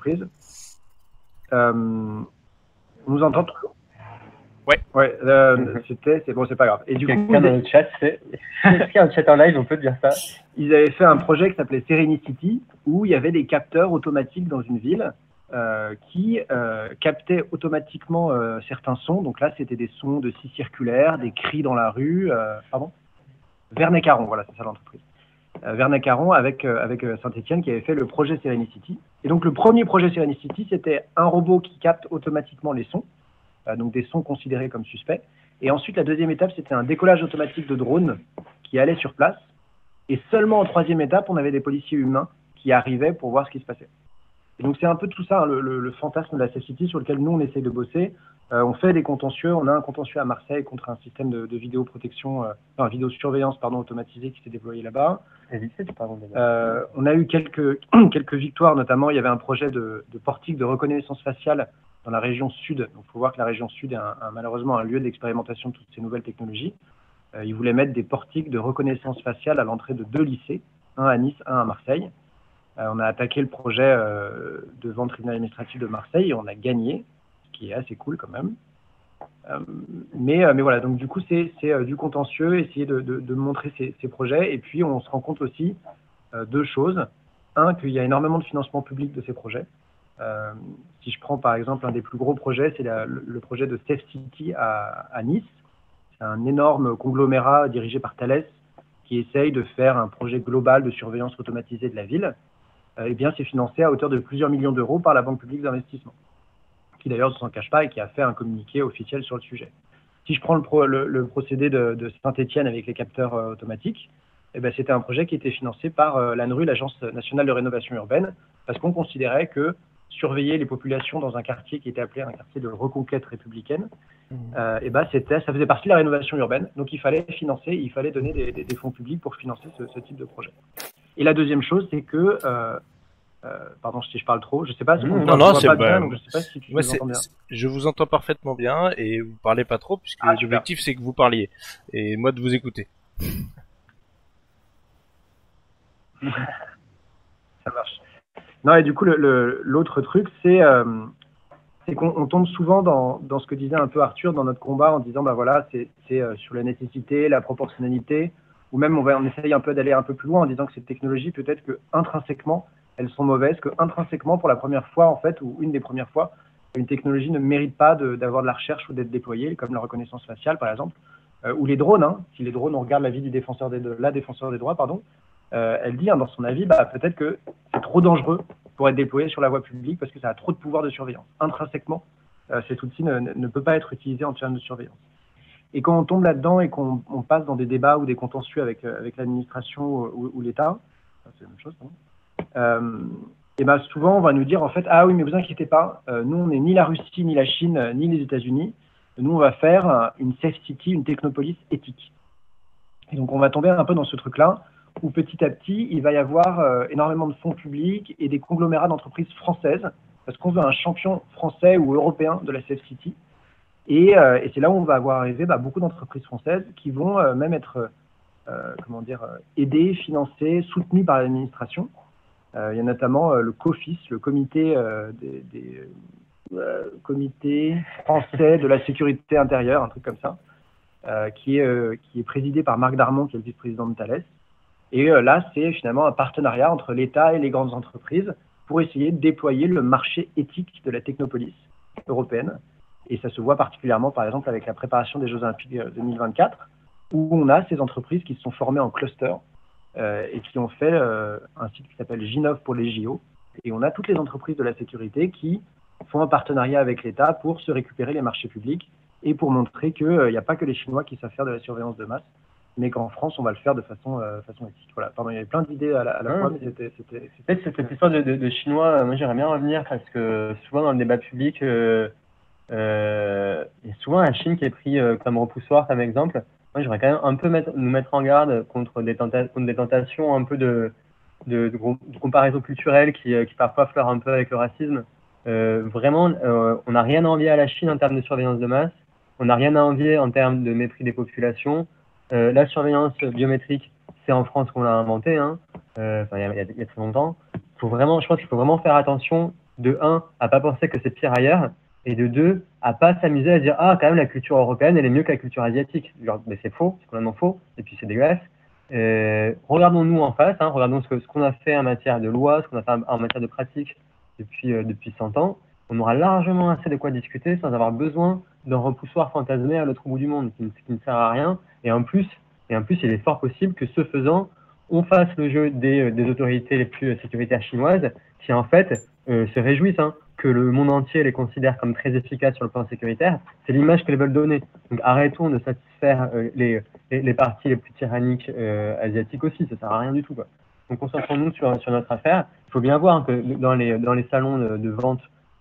Euh, on nous entend toujours? Ouais. Ouais, euh, c'était, c'est bon, c'est pas grave. Et du coup, quelqu'un dans le chat, c'est, est-ce qu'il y a un chat en live, on peut dire ça? Ils avaient fait un projet qui s'appelait Serenicity, où il y avait des capteurs automatiques dans une ville euh, qui euh, captaient automatiquement euh, certains sons. Donc là, c'était des sons de scie circulaire, des cris dans la rue. Euh, pardon? Vernet-Caron, voilà, c'est ça l'entreprise. Euh, Vernet-Caron avec, euh, avec euh, Saint-Étienne qui avait fait le projet Serenicity. Et donc le premier projet Serenicity, c'était un robot qui capte automatiquement les sons, euh, donc des sons considérés comme suspects. Et ensuite, la deuxième étape, c'était un décollage automatique de drones qui allait sur place. Et seulement en troisième étape, on avait des policiers humains qui arrivaient pour voir ce qui se passait. Et donc c'est un peu tout ça, hein, le, le, le fantasme de la Safe City sur lequel nous, on essaye de bosser. Euh, on fait des contentieux. On a un contentieux à Marseille contre un système de, de vidéoprotection, euh, enfin, vidéosurveillance pardon, automatisée qui s'est déployé là-bas. Euh, on a eu quelques, quelques victoires, notamment il y avait un projet de, de portique de reconnaissance faciale dans la région sud. Donc il faut voir que la région sud est un, un, malheureusement un lieu d'expérimentation de toutes ces nouvelles technologies. Euh, ils voulaient mettre des portiques de reconnaissance faciale à l'entrée de deux lycées, un à Nice, un à Marseille. Euh, on a attaqué le projet euh, devant le tribunal administratif de Marseille et on a gagné, ce qui est assez cool quand même. Euh, mais, euh, mais voilà, donc du coup, c'est euh, du contentieux, essayer de, de, de montrer ces, ces projets. Et puis, on se rend compte aussi euh, deux choses. Un, qu'il y a énormément de financement public de ces projets. Euh, si je prends par exemple un des plus gros projets, c'est le, le projet de Safe City à, à Nice. C'est un énorme conglomérat dirigé par Thales qui essaye de faire un projet global de surveillance automatisée de la ville. Euh, eh bien, c'est financé à hauteur de plusieurs millions d'euros par la Banque publique d'investissement, qui d'ailleurs ne s'en cache pas et qui a fait un communiqué officiel sur le sujet. Si je prends le, pro, le, le procédé de, de Saint-Étienne avec les capteurs euh, automatiques, eh ben, c'était un projet qui était financé par euh, l'ANRU, l'Agence nationale de rénovation urbaine, parce qu'on considérait que surveiller les populations dans un quartier qui était appelé un quartier de reconquête républicaine. Euh, et ben c'était, ça faisait partie de la rénovation urbaine, donc il fallait financer, il fallait donner des, des, des fonds publics pour financer ce, ce type de projet. Et la deuxième chose, c'est que, euh, euh, pardon si je parle trop, je sais pas si mmh, on non, non, voit c'est pas bah, bien, donc je sais pas si tu moi, nous entends bien. Je vous entends parfaitement bien et vous parlez pas trop puisque ah, l'objectif c'est que vous parliez et moi de vous écouter. Ça marche. Non, et du coup, le, le, l'autre truc, c'est euh, c'est qu'on on tombe souvent dans, dans ce que disait un peu Arthur dans notre combat en disant, bah voilà, c'est, c'est euh, sur la nécessité, la proportionnalité, ou même on, va, on essaye un peu d'aller un peu plus loin en disant que ces technologies, peut-être que intrinsèquement, elles sont mauvaises, que intrinsèquement, pour la première fois, en fait, ou une des premières fois, une technologie ne mérite pas de, d'avoir de la recherche ou d'être déployée, comme la reconnaissance faciale, par exemple, euh, ou les drones, hein, si les drones, on regarde l'avis du défenseur des, de la défenseur des droits, pardon, euh, elle dit, hein, dans son avis, bah, peut-être que c'est trop dangereux pour être déployé sur la voie publique parce que ça a trop de pouvoir de surveillance. Intrinsèquement, euh, cet outil ne, ne peut pas être utilisé en termes de surveillance. Et quand on tombe là-dedans et qu'on on passe dans des débats ou des contentieux avec, euh, avec l'administration ou, ou l'État, c'est la même chose, euh, et ben souvent on va nous dire en fait, ah oui, mais vous inquiétez pas, euh, nous on n'est ni la Russie, ni la Chine, euh, ni les États-Unis, nous on va faire euh, une safe city, une technopolis éthique. Et donc on va tomber un peu dans ce truc-là, où petit à petit, il va y avoir euh, énormément de fonds publics et des conglomérats d'entreprises françaises, parce qu'on veut un champion français ou européen de la Safe City. Et, euh, et c'est là où on va avoir arrivé bah, beaucoup d'entreprises françaises qui vont euh, même être euh, comment dire, euh, aidées, financées, soutenues par l'administration. Euh, il y a notamment euh, le COFIS, le comité, euh, des, des, euh, comité français de la sécurité intérieure, un truc comme ça, euh, qui, est, euh, qui est présidé par Marc Darmon, qui est le vice-président de Thales. Et euh, là, c'est finalement un partenariat entre l'État et les grandes entreprises pour essayer de déployer le marché éthique de la technopolis européenne. Et ça se voit particulièrement, par exemple, avec la préparation des Jeux Olympiques deux mille vingt-quatre, où on a ces entreprises qui se sont formées en cluster euh, et qui ont fait euh, un site qui s'appelle Ginov pour les J O. Et on a toutes les entreprises de la sécurité qui font un partenariat avec l'État pour se récupérer les marchés publics et pour montrer qu'il n'y a pas que les Chinois qui savent faire de la surveillance de masse, mais qu'en France, on va le faire de façon, euh, façon éthique. Voilà. Pardon, il y avait plein d'idées à la, à la ah, fois, mais c'était... c'était, c'était... Peut-être cette histoire de, de, de Chinois, moi j'aimerais bien revenir, parce que souvent dans le débat public, euh, euh, il y a souvent la Chine qui est pris euh, comme repoussoir, comme exemple. Moi j'aimerais quand même un peu mettre, nous mettre en garde contre des, tenta- contre des tentations un peu de, de, de, de comparaison culturelle qui, qui parfois fleurent un peu avec le racisme. Euh, vraiment, euh, on n'a rien à envier à la Chine en termes de surveillance de masse, on n'a rien à envier en termes de mépris des populations. Euh, la surveillance biométrique, c'est en France qu'on l'a inventé, hein. euh, enfin, il, y a, il y a très longtemps. Faut vraiment, je pense qu'il faut vraiment faire attention, de un, à pas penser que c'est pire ailleurs, et de deux, à pas s'amuser à dire ah quand même la culture européenne elle est mieux que la culture asiatique. Genre, mais c'est faux, c'est complètement faux, et puis c'est dégueulasse. Euh, regardons-nous en face, hein, regardons ce, que, ce qu'on a fait en matière de loi, ce qu'on a fait en matière de pratique depuis euh, depuis cent ans. On aura largement assez de quoi discuter sans avoir besoin d'un repoussoir fantasmé à l'autre bout du monde qui, qui ne sert à rien. Et en plus, et en plus, il est fort possible que ce faisant, on fasse le jeu des, des autorités les plus sécuritaires chinoises, qui en fait euh, se réjouissent hein, que le monde entier les considère comme très efficaces sur le plan sécuritaire. C'est l'image qu'elles veulent donner. Donc arrêtons de satisfaire euh, les, les, les parties les plus tyranniques euh, asiatiques aussi. Ça sert à rien du tout, quoi. Donc concentrons-nous sur, sur notre affaire. Il faut bien voir que dans les, dans les salons de, de vente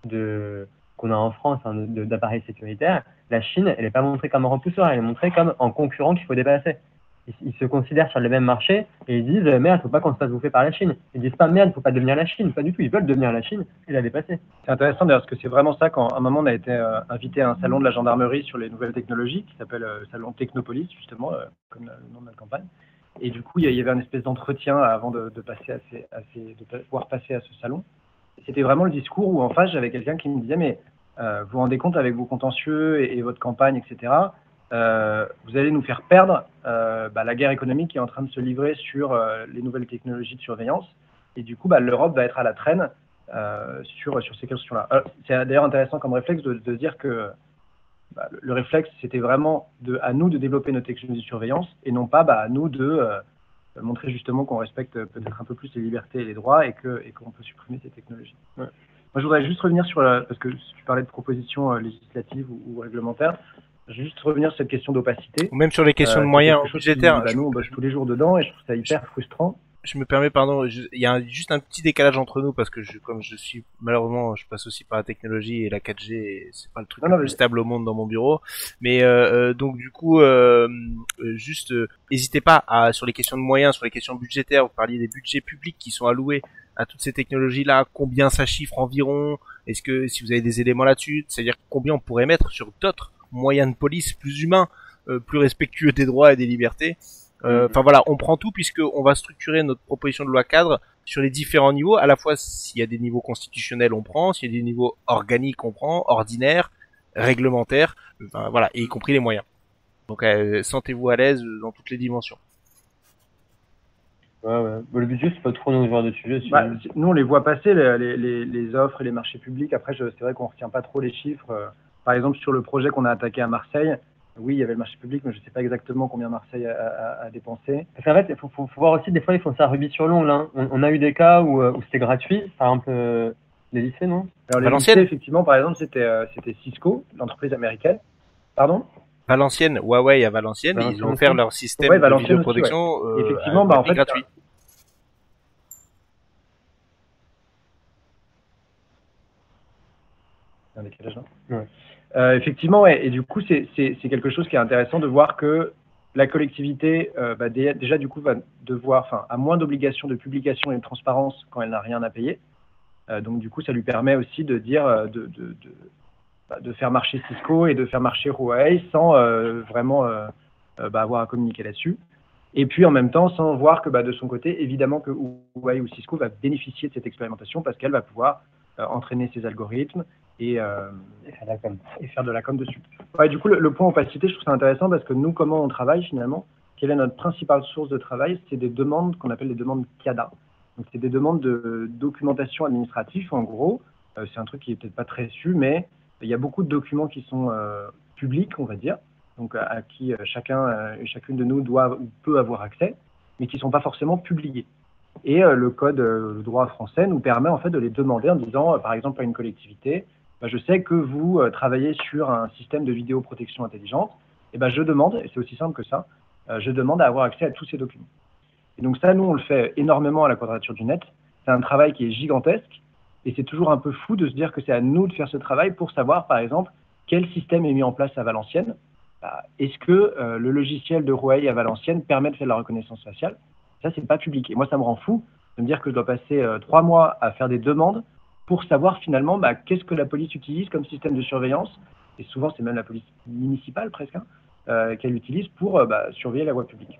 de qu'on a en France hein, de, d'appareils sécuritaires, la Chine, elle n'est pas montrée comme un repousseur, elle est montrée comme un concurrent qu'il faut dépasser. Ils, ils se considèrent sur le même marché et ils disent merde, faut pas qu'on se fasse bouffer par la Chine. Ils disent pas merde, faut pas devenir la Chine, pas du tout. Ils veulent devenir la Chine et la dépasser. C'est intéressant d'ailleurs parce que c'est vraiment ça quand à un moment on a été euh, invité à un salon de la gendarmerie sur les nouvelles technologies qui s'appelle euh, salon Technopolis justement, euh, comme le nom de notre campagne. Et du coup il y avait une espèce d'entretien avant de, de passer à ces, à ces, de pouvoir passer à ce salon. C'était vraiment le discours où en face j'avais quelqu'un qui me disait mais euh, vous vous rendez compte avec vos contentieux et, et votre campagne, et cetera. Euh, vous allez nous faire perdre euh, bah, la guerre économique qui est en train de se livrer sur euh, les nouvelles technologies de surveillance. Et du coup, bah, l'Europe va être à la traîne euh, sur, sur ces questions-là. Alors, c'est d'ailleurs intéressant comme réflexe de, de dire que bah, le, le réflexe, c'était vraiment de, à nous de développer nos technologies de surveillance et non pas bah, à nous de euh, montrer justement qu'on respecte peut-être un peu plus les libertés et les droits et que, et qu'on peut supprimer ces technologies. Ouais. Moi, je voudrais juste revenir sur, la, parce que tu parlais de propositions euh, législatives ou, ou réglementaires, je vais juste revenir sur cette question d'opacité. Ou même sur les questions euh, de moyens budgétaires. Qui, bah, nous, on bosse tous les jours dedans et je trouve ça hyper frustrant. je me permets, pardon, je- il y a un- juste un petit décalage entre nous parce que je, comme je suis malheureusement, je passe aussi par la technologie et la quatre G, et c'est pas le truc Non, le non, plus mais- stable au monde dans mon bureau. Mais euh, euh, donc du coup, euh, euh, juste, euh, n'hésitez pas à sur les questions de moyens, sur les questions budgétaires. Vous parliez des budgets publics qui sont alloués à toutes ces technologies-là. Combien ça chiffre environ? Est-ce que si vous avez des éléments là-dessus, c'est-à-dire combien on pourrait mettre sur d'autres moyens de police plus humains, euh, plus respectueux des droits et des libertés? Euh, Enfin voilà, on prend tout puisque on va structurer notre proposition de loi cadre sur les différents niveaux. À la fois, s'il y a des niveaux constitutionnels, on prend. S'il y a des niveaux organiques, on prend. Ordinaires, réglementaires, enfin, voilà, et y compris les moyens. Donc, euh, sentez-vous à l'aise dans toutes les dimensions. Ouais, ouais. Bon, le budget, c'est pas trop nos genres de sujet. Bah, c'est- nous, on les voit passer, les, les- les, les offres et les marchés publics. Après, je- c'est vrai qu'on ne retient pas trop les chiffres. Euh, Par exemple, sur le projet qu'on a attaqué à Marseille, oui, il y avait le marché public, mais je ne sais pas exactement combien Marseille a, a- a dépensé. Parce qu'en fait, il faut, faut, faut voir aussi, des fois, ils font ça rubis sur l'ongle. Hein. On, on a eu des cas où, euh, où c'était gratuit, par exemple, euh, les lycées, non? Alors, les Valenciennes lycées, effectivement, par exemple, c'était euh, c'était Cisco, l'entreprise américaine. Pardon? Valenciennes, Huawei à Valenciennes, ils Valenciennes ont offert aussi. leur système Ouais, de Valenciennes aussi, vidéoprotection euh, Effectivement, à bah, en prix fait, gratuit. Un décalage, non Ouais. Euh, effectivement, ouais. Et du coup, c'est c'est- c'est quelque chose qui est intéressant de voir que la collectivité, euh, bah, dé- déjà, du coup, va devoir, enfin, a moins d'obligations de publication et de transparence quand elle n'a rien à payer. Euh, donc, du coup, ça lui permet aussi de dire, euh, de, de, de, bah, de faire marcher Cisco et de faire marcher Huawei sans euh, vraiment euh, euh, bah, avoir à communiquer là-dessus. Et puis, en même temps, sans voir que bah, de son côté, évidemment, que Huawei ou Cisco va bénéficier de cette expérimentation parce qu'elle va pouvoir euh, entraîner ses algorithmes et, euh, Et faire la com. et faire de la com dessus. Ouais, du coup, le, le point opacité, je trouve ça intéressant parce que nous, comment on travaille finalement, quelle est notre principale source de travail? C'est des demandes qu'on appelle des demandes C A D A. Donc, c'est des demandes de documentation administrative, en gros. Euh, c'est un truc qui est peut-être pas très su, mais il y a beaucoup de documents qui sont euh, publics, on va dire, donc à, à qui euh, chacun euh, et chacune de nous doit ou peut avoir accès, mais qui ne sont pas forcément publiés. Et euh, le code, euh, le droit français nous permet en fait de les demander en disant, euh, par exemple, à une collectivité, bah, je sais que vous euh, travaillez sur un système de vidéoprotection intelligente, et ben je demande, et c'est aussi simple que ça, euh, je demande à avoir accès à tous ces documents. Et donc ça, nous, on le fait énormément à la Quadrature du Net. C'est un travail qui est gigantesque, et c'est toujours un peu fou de se dire que c'est à nous de faire ce travail pour savoir, par exemple, quel système est mis en place à Valenciennes. Bah, est-ce que euh, le logiciel de Huawei à Valenciennes permet de faire de la reconnaissance faciale? Ça, c'est pas public. Et moi, ça me rend fou de me dire que je dois passer euh, trois mois à faire des demandes pour savoir finalement bah, qu'est-ce que la police utilise comme système de surveillance. Et souvent, c'est même la police municipale presque, hein, euh, qu'elle utilise pour euh, bah, surveiller la voie publique.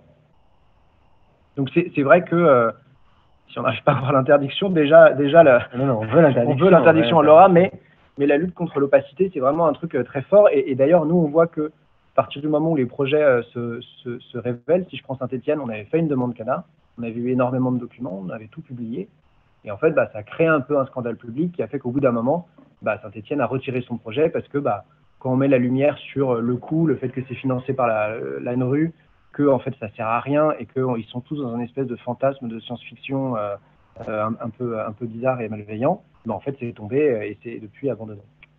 Donc, c'est c'est vrai que euh, si on n'arrive pas à avoir l'interdiction, déjà, déjà la, Non, non, on veut l'interdiction. on veut l'interdiction, on ouais, l'aura, mais, mais la lutte contre l'opacité, c'est vraiment un truc euh, très fort. Et, et d'ailleurs, nous, on voit que à partir du moment où les projets euh, se, se, se révèlent, si je prends Saint-Etienne, on avait fait une demande C A D A, on avait eu énormément de documents, on avait tout publié. Et en fait, bah, ça a créé un peu un scandale public qui a fait qu'au bout d'un moment, bah, Saint-Etienne a retiré son projet parce que bah, quand on met la lumière sur le coût, le fait que c'est financé par la, la N R U, que en fait ça sert à rien et qu'ils sont tous dans un espèce de fantasme de science-fiction euh, euh, un, un, peu, un peu bizarre et malveillant, bah, en fait c'est tombé et c'est depuis abandonné.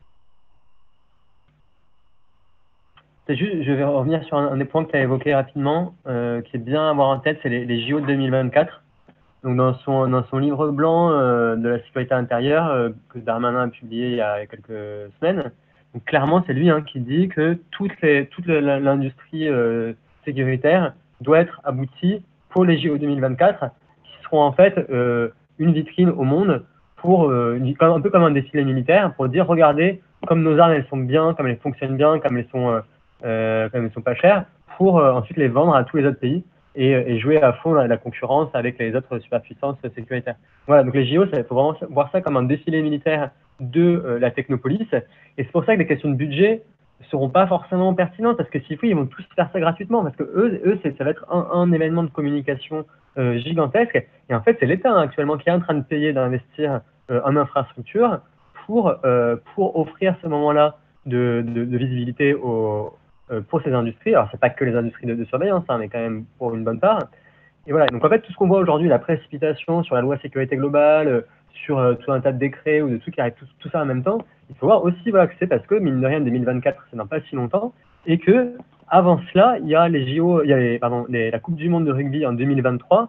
C'est juste, je vais revenir sur un, un des points que tu as évoqué rapidement, euh, qui est bien à avoir en tête, c'est les, les J O de deux mille vingt-quatre. Donc dans son, dans son livre blanc euh, de la sécurité intérieure, euh, que Darmanin a publié il y a quelques semaines, donc clairement c'est lui hein, qui dit que toute, les, toute l'industrie euh, sécuritaire doit être aboutie pour les J O deux mille vingt-quatre, qui seront en fait euh, une vitrine au monde, pour euh, un peu comme un défilé militaire, pour dire regardez comme nos armes elles sont bien, comme elles fonctionnent bien, comme elles sont, euh, euh, comme elles sont pas chères, pour euh, ensuite les vendre à tous les autres pays. Et, et jouer à fond la, la concurrence avec les autres superpuissances sécuritaires. Voilà, donc les J O, il faut vraiment voir ça comme un défilé militaire de euh, la technopolis. Et c'est pour ça que les questions de budget ne seront pas forcément pertinentes, parce que s'il faut, ils vont tous faire ça gratuitement, parce que eux, eux ça va être un, un événement de communication euh, gigantesque. Et en fait, c'est l'État hein, actuellement qui est en train de payer, d'investir euh, en infrastructure pour, euh, pour offrir ce moment-là de, de, de visibilité aux pour ces industries. Alors, c'est pas que les industries de, de surveillance, hein, mais quand même pour une bonne part. Et voilà. Donc, en fait, tout ce qu'on voit aujourd'hui, la précipitation sur la loi sécurité globale, sur euh, tout un tas de décrets ou de trucs qui arrivent tout, tout ça en même temps, il faut voir aussi voilà, que c'est parce que, mine de rien, deux mille vingt-quatre, c'est dans pas si longtemps, et que avant cela, il y a les J O, il y a les, pardon, les, la Coupe du Monde de rugby en deux mille vingt-trois,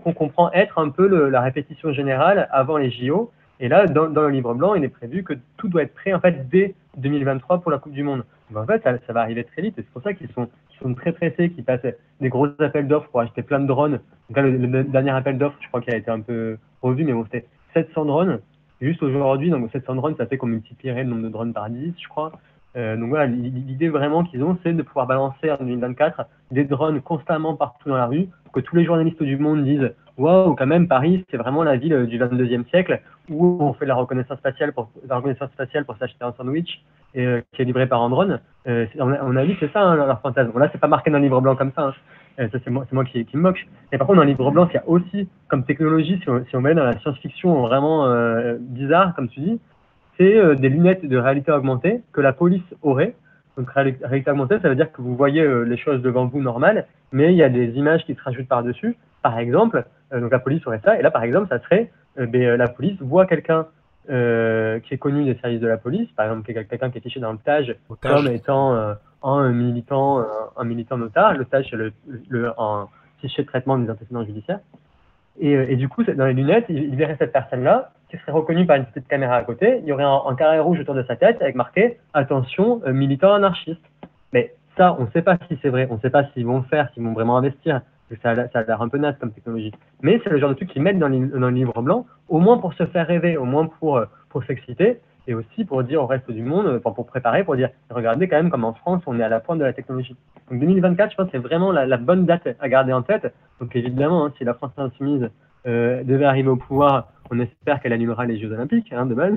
qu'on comprend être un peu le, la répétition générale avant les J O. Et là, dans, dans le livre blanc, il est prévu que tout doit être prêt en fait dès deux mille vingt-trois pour la Coupe du Monde. Donc en fait, ça, ça va arriver très vite. Et c'est pour ça qu'ils sont, qu'ils sont très pressés, qu'ils passent des gros appels d'offres pour acheter plein de drones. Donc là, le, le dernier appel d'offres, je crois qu'il a été un peu revu, mais bon, c'était sept cents drones. Juste aujourd'hui, donc sept cents drones, ça fait qu'on multiplierait le nombre de drones par dix, je crois. Euh, donc voilà, l'idée vraiment qu'ils ont, c'est de pouvoir balancer en deux mille vingt-quatre des drones constamment partout dans la rue, pour que tous les journalistes du monde disent « Waouh, quand même, Paris, c'est vraiment la ville du vingt-deuxième siècle, où on fait de la reconnaissance faciale pour, la reconnaissance faciale pour s'acheter un sandwich, et, euh, qui est livré par un drone. Euh, » On a, on a vu, c'est ça, hein, leur fantasme. Bon, là, c'est pas marqué dans le livre blanc comme ça, hein. Euh, ça, c'est moi, c'est moi qui, qui me moque. Et par contre, dans le livre blanc, il y a aussi, comme technologie, si on, si on met dans la science-fiction vraiment euh, bizarre, comme tu dis, c'est euh, des lunettes de réalité augmentée que la police aurait. Donc, réalité augmentée, ça veut dire que vous voyez euh, les choses devant vous normales, mais il y a des images qui se rajoutent par-dessus. Par exemple, euh, donc la police aurait ça, et là, par exemple, ça serait, euh, ben, la police voit quelqu'un euh, qui est connu des services de la police, par exemple, quelqu'un qui est fiché dans le T A G comme étant euh, un militant, un, un militant notard. Le T A G, c'est le, le, un fichier de traitement des antécédents judiciaires. Et, et du coup, dans les lunettes, il, il verrait cette personne-là, qui serait reconnue par une petite caméra à côté. Il y aurait un, un carré rouge autour de sa tête avec marqué « Attention, euh, militant anarchiste ». Mais ça, on ne sait pas si c'est vrai, on ne sait pas s'ils vont le faire, s'ils vont vraiment investir. Ça a, ça a l'air un peu naze comme technologie. Mais c'est le genre de truc qu'ils mettent dans le, dans le livre blanc, au moins pour se faire rêver, au moins pour, pour s'exciter, et aussi pour dire au reste du monde, pour, pour préparer, pour dire « Regardez quand même comme en France, on est à la pointe de la technologie ». Donc deux mille vingt-quatre, je pense que c'est vraiment la, la bonne date à garder en tête. Donc évidemment, hein, si la France insoumise euh, devait arriver au pouvoir, on espère qu'elle annulera les Jeux Olympiques, hein, de base.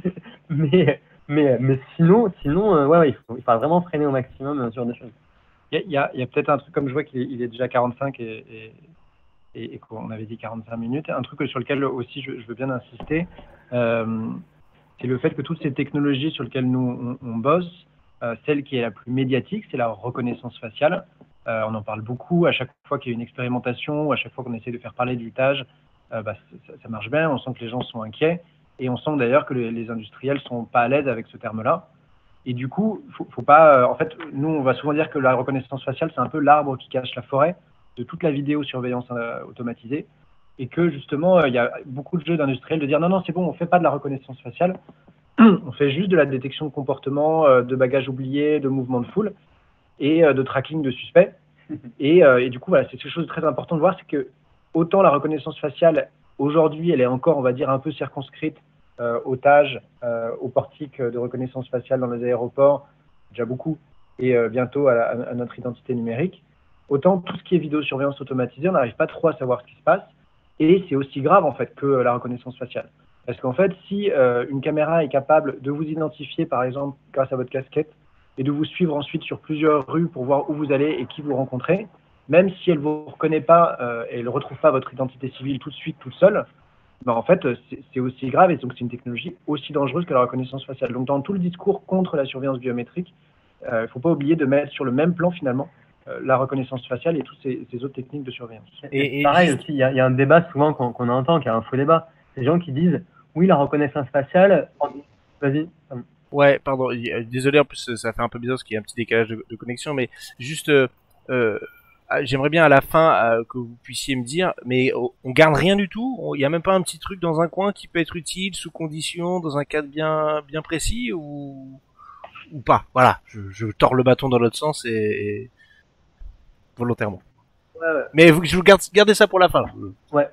mais, mais, mais sinon, sinon euh, ouais, ouais, il, faut, il faut vraiment freiner au maximum euh, ce genre de choses. Il y a, a, a peut-être un truc, comme je vois qu'il est, il est déjà quarante-cinq et, et, et, et qu'on avait dit quarante-cinq minutes, un truc sur lequel aussi je, je veux bien insister, euh, c'est le fait que toutes ces technologies sur lesquelles nous on, on bosse, euh, celle qui est la plus médiatique, c'est la reconnaissance faciale. Euh, on en parle beaucoup, à chaque fois qu'il y a une expérimentation, à chaque fois qu'on essaie de faire parler du T A G, euh, bah, ça, ça marche bien, on sent que les gens sont inquiets, et on sent d'ailleurs que les, les industriels sont pas à l'aise avec ce terme-là. Et du coup, faut, faut pas. Euh, en fait, nous, on va souvent dire que la reconnaissance faciale, c'est un peu l'arbre qui cache la forêt de toute la vidéosurveillance euh, automatisée, et que justement, il euh, y a beaucoup de jeux d'industriels de dire non, non, c'est bon, on fait pas de la reconnaissance faciale, on fait juste de la détection de comportement, euh, de bagages oubliés, de mouvements de foule et euh, de tracking de suspects. Et, euh, et du coup, voilà, c'est quelque chose de très important de voir, c'est que autant la reconnaissance faciale aujourd'hui, elle est encore, on va dire, un peu circonscrite Euh, au T A G, euh, au portique de reconnaissance faciale dans les aéroports, déjà beaucoup, et euh, bientôt à, la, à notre identité numérique. Autant tout ce qui est vidéosurveillance automatisée, on n'arrive pas trop à savoir ce qui se passe, et c'est aussi grave en fait que la reconnaissance faciale. Parce qu'en fait, si euh, une caméra est capable de vous identifier, par exemple, grâce à votre casquette, et de vous suivre ensuite sur plusieurs rues pour voir où vous allez et qui vous rencontrez, même si elle ne vous reconnaît pas euh, et elle ne retrouve pas votre identité civile tout de suite, toute seule, ben en fait, c'est aussi grave et donc c'est une technologie aussi dangereuse que la reconnaissance faciale. Donc dans tout le discours contre la surveillance biométrique, il euh, ne faut pas oublier de mettre sur le même plan finalement euh, la reconnaissance faciale et toutes ces, ces autres techniques de surveillance. Et, et pareil juste... aussi, il y, y a un débat souvent qu'on qu'on entend, qui est un faux débat. Des gens qui disent oui, la reconnaissance faciale. Vas-y. Ouais, pardon. Désolé, en plus ça fait un peu bizarre parce qu'il y a un petit décalage de, de connexion, mais juste. Euh, euh... J'aimerais bien à la fin euh, que vous puissiez me dire, mais on garde rien du tout. Il y a même pas un petit truc dans un coin qui peut être utile sous condition, dans un cadre bien bien précis ou ou pas. Voilà, je, je tords le bâton dans l'autre sens et, et... volontairement. Ouais, ouais. Mais vous, je vous garde gardez ça pour la fin. Là. Ouais.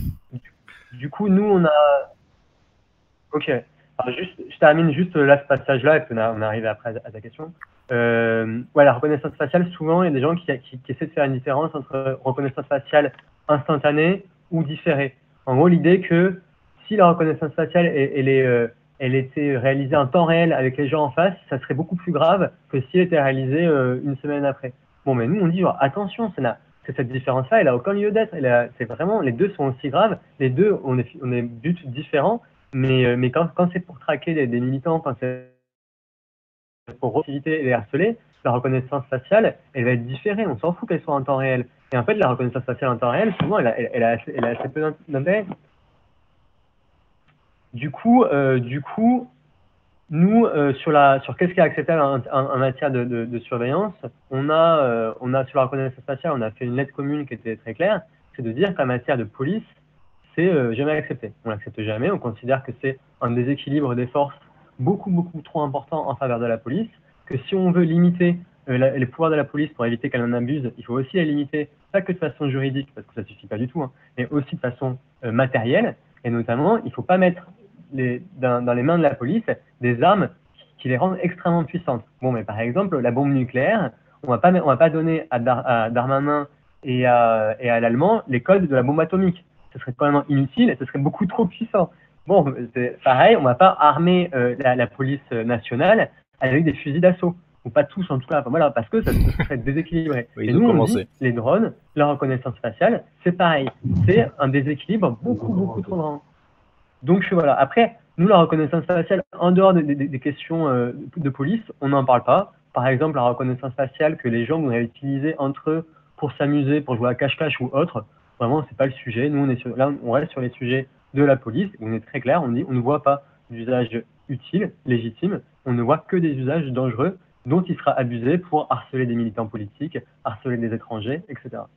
Du coup, nous on a. Ok. Alors, juste, je termine juste là ce passage-là et puis on, a, on arrive après à ta question. Euh, ouais, la reconnaissance faciale, souvent, il y a des gens qui, qui, qui essaient de faire une différence entre reconnaissance faciale instantanée ou différée. En gros, l'idée que si la reconnaissance faciale, elle, elle, est, euh, elle était réalisée en temps réel avec les gens en face, ça serait beaucoup plus grave que si elle était réalisée euh, une semaine après. Bon, mais nous, on dit, genre, attention, ça n'a, que cette différence-là, elle n'a aucun lieu d'être. C'est vraiment, les deux sont aussi graves. Les deux, on est, on est buts différents. Mais, euh, mais quand, quand c'est pour traquer des, des militants, quand c'est pour recruter et les harceler, la reconnaissance faciale, elle va être différée. On s'en fout qu'elle soit en temps réel. Et en fait, la reconnaissance faciale en temps réel, souvent, elle a, elle, elle a, assez, elle a assez peu d'intérêt. Du coup, euh, du coup, nous, euh, sur la, sur qu'est-ce qui est acceptable en, en, en matière de, de, de surveillance, on a, euh, on a sur la reconnaissance faciale, on a fait une lettre commune qui était très claire. c'est de dire qu'en matière de police, c'est euh, jamais accepté. On l'accepte jamais, on considère que c'est un déséquilibre des forces beaucoup, beaucoup trop important en faveur de la police, que si on veut limiter euh, la, les pouvoirs de la police pour éviter qu'elle en abuse, il faut aussi les limiter, pas que de façon juridique, parce que ça suffit pas du tout, hein, mais aussi de façon euh, matérielle, et notamment, il ne faut pas mettre les, dans, dans les mains de la police des armes qui les rendent extrêmement puissantes. Bon, mais par exemple, la bombe nucléaire, on va pas, on va pas donner à, Dar, à Darmanin et à, et à l'Allemand les codes de la bombe atomique. Ce serait probablement inutile et ce serait beaucoup trop puissant. Bon, c'est pareil, on ne va pas armer euh, la, la police nationale avec des fusils d'assaut, ou pas tous en tout cas, enfin, voilà, parce que ça, ça serait déséquilibré. Oui, et nous, on dit, les drones, la reconnaissance faciale, c'est pareil, c'est un déséquilibre beaucoup, beaucoup trop grand. Donc voilà, après, nous, la reconnaissance faciale, en dehors des, des, des questions euh, de police, on n'en parle pas. Par exemple, la reconnaissance faciale que les gens voudraient utiliser entre eux pour s'amuser, pour jouer à cache-cache ou autre, vraiment, c'est pas le sujet. Nous, on est sur, là, on reste sur les sujets de la police. On est très clair, on dit, on ne voit pas d'usage utile, légitime. On ne voit que des usages dangereux dont il sera abusé pour harceler des militants politiques, harceler des étrangers, et cetera.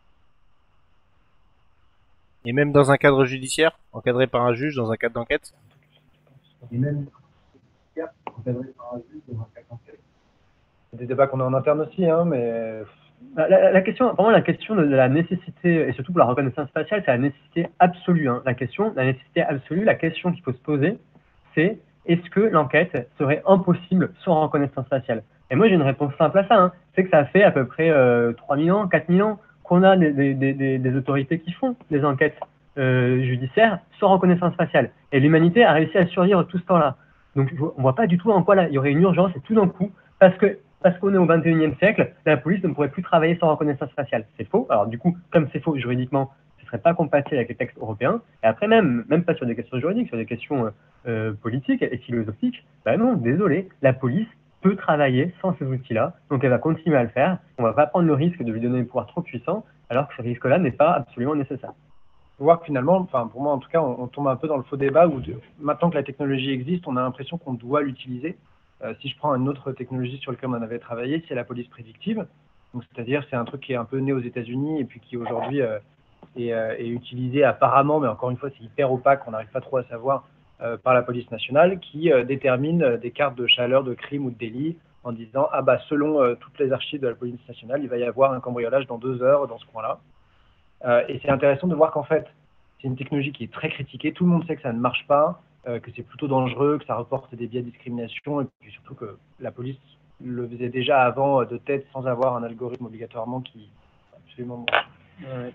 Et même dans un cadre judiciaire, encadré par un juge, dans un cadre d'enquête. Et même encadré par un juge, dans un cadre d'enquête. C'est des débats qu'on a en interne aussi, hein, mais... La, la, la question, vraiment la question de, de la nécessité, et surtout pour la reconnaissance faciale, c'est la nécessité absolue. Hein. La question, la nécessité absolue, la question qu'il faut se poser, c'est est-ce que l'enquête serait impossible sans reconnaissance faciale? Et moi, j'ai une réponse simple à ça. Hein. C'est que ça fait à peu près euh, trois mille ans, quatre mille ans qu'on a des, des, des, des autorités qui font des enquêtes euh, judiciaires sans reconnaissance faciale. Et l'humanité a réussi à survivre tout ce temps-là. Donc, on ne voit pas du tout en quoi là, il y aurait une urgence, et tout d'un coup, parce que parce qu'on est au vingt et unième siècle, la police ne pourrait plus travailler sans reconnaissance faciale. C'est faux. Alors du coup, comme c'est faux juridiquement, ce ne serait pas compatible avec les textes européens. Et après même, même pas sur des questions juridiques, sur des questions euh, politiques et philosophiques, ben non, désolé, la police peut travailler sans ces outils-là, donc elle va continuer à le faire. On ne va pas prendre le risque de lui donner un pouvoir trop puissant, alors que ce risque-là n'est pas absolument nécessaire. Il faut voir que finalement, enfin pour moi en tout cas, on, on tombe un peu dans le faux débat où de, maintenant que la technologie existe, on a l'impression qu'on doit l'utiliser. Euh, si je prends une autre technologie sur laquelle on avait travaillé, c'est la police prédictive. Donc, c'est-à-dire, c'est un truc qui est un peu né aux États-Unis et puis qui aujourd'hui euh, est, euh, est utilisé apparemment, mais encore une fois, c'est hyper opaque, on n'arrive pas trop à savoir, euh, par la police nationale, qui euh, détermine euh, des cartes de chaleur, de crime ou de délit en disant ah bah selon euh, toutes les archives de la police nationale, il va y avoir un cambriolage dans deux heures dans ce coin-là. Euh, et c'est intéressant de voir qu'en fait, c'est une technologie qui est très critiquée. Tout le monde sait que ça ne marche pas. Euh, que c'est plutôt dangereux, que ça reporte des biais de discrimination, et puis surtout que la police le faisait déjà avant de tête sans avoir un algorithme obligatoirement qui absolument... Ouais.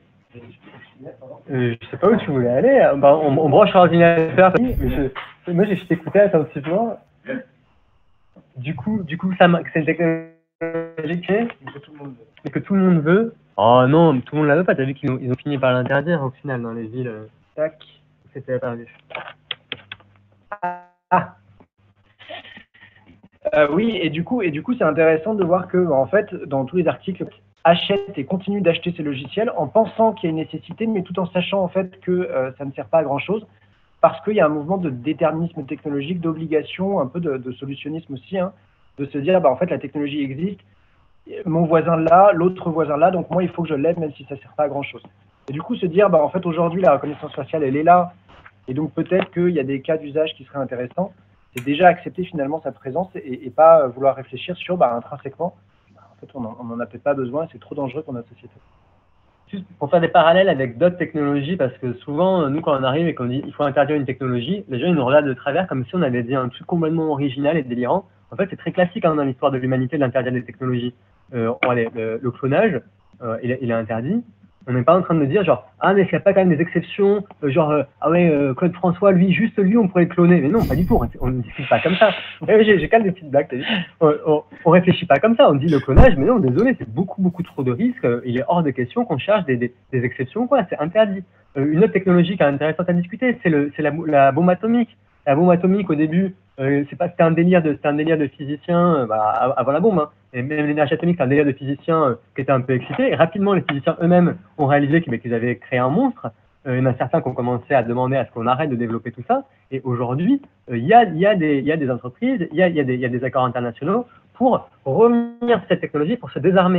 Euh, je sais pas où tu voulais aller, bah, on, on branche l'ordinateur, mais je, moi j'ai t'écoutais attentivement. Du coup, du coup ça, c'est une technologie que tout le monde veut. Et que tout le monde veut. Oh non, tout le monde la veut pas, t'as vu qu'ils ont, ils ont fini par l'interdire au final dans les villes. Tac, c'était perdu. Ah. Euh, oui, et du coup, et du coup, c'est intéressant de voir que, en fait, dans tous les articles, achètent et continuent d'acheter ces logiciels en pensant qu'il y a une nécessité, mais tout en sachant en fait que euh, ça ne sert pas à grand chose, parce qu'il y a un mouvement de déterminisme technologique, d'obligation, un peu de, de solutionnisme aussi, hein, de se dire, bah en fait, la technologie existe, mon voisin là, l'autre voisin là, donc moi, il faut que je l'aide, même si ça ne sert pas à grand chose. Et du coup, se dire, bah en fait, aujourd'hui, la reconnaissance faciale, elle est là. Et donc peut-être qu'il y a des cas d'usage qui seraient intéressants. C'est déjà accepter finalement sa présence et, et pas vouloir réfléchir sur bah, intrinsèquement. Bah, en fait, on n'en a peut-être pas besoin, c'est trop dangereux pour notre société. Juste pour faire des parallèles avec d'autres technologies, parce que souvent, nous, quand on arrive et qu'on dit il faut interdire une technologie, les gens ils nous regardent de travers comme si on avait dit un truc complètement original et délirant. En fait, c'est très classique hein, dans l'histoire de l'humanité d'interdire des technologies. Euh, allez, le, le clonage, euh, il, est, il est interdit. On n'est pas en train de dire genre ah mais est-ce qu'il n'y a pas quand même des exceptions euh, genre euh, ah ouais euh, Claude François lui juste lui on pourrait le cloner, mais non pas du tout, on ne discute pas comme ça. Eh, j'ai j'ai quand même des petites blagues, on, on, on réfléchit pas comme ça, on dit le clonage, mais non désolé c'est beaucoup beaucoup trop de risques, il est hors de question qu'on cherche des, des, des exceptions quoi, c'est interdit. Euh, une autre technologie qui est intéressante à discuter c'est le c'est la, la bombe atomique. La bombe atomique au début euh, c'est pas c'était un délire de c'était un délire de physiciens euh, bah, avant la bombe hein. Et même l'énergie atomique, c'est un délire de physiciens euh, qui étaient un peu excités. Et rapidement, les physiciens eux-mêmes ont réalisé qu'ils qu'ils avaient créé un monstre. Euh, il y en a certains qui ont commencé à demander à ce qu'on arrête de développer tout ça. Et aujourd'hui, euh, il y a, il y a des, il y a des entreprises, il y a, il y a des, il y a des accords internationaux pour revenir sur cette technologie, pour se désarmer.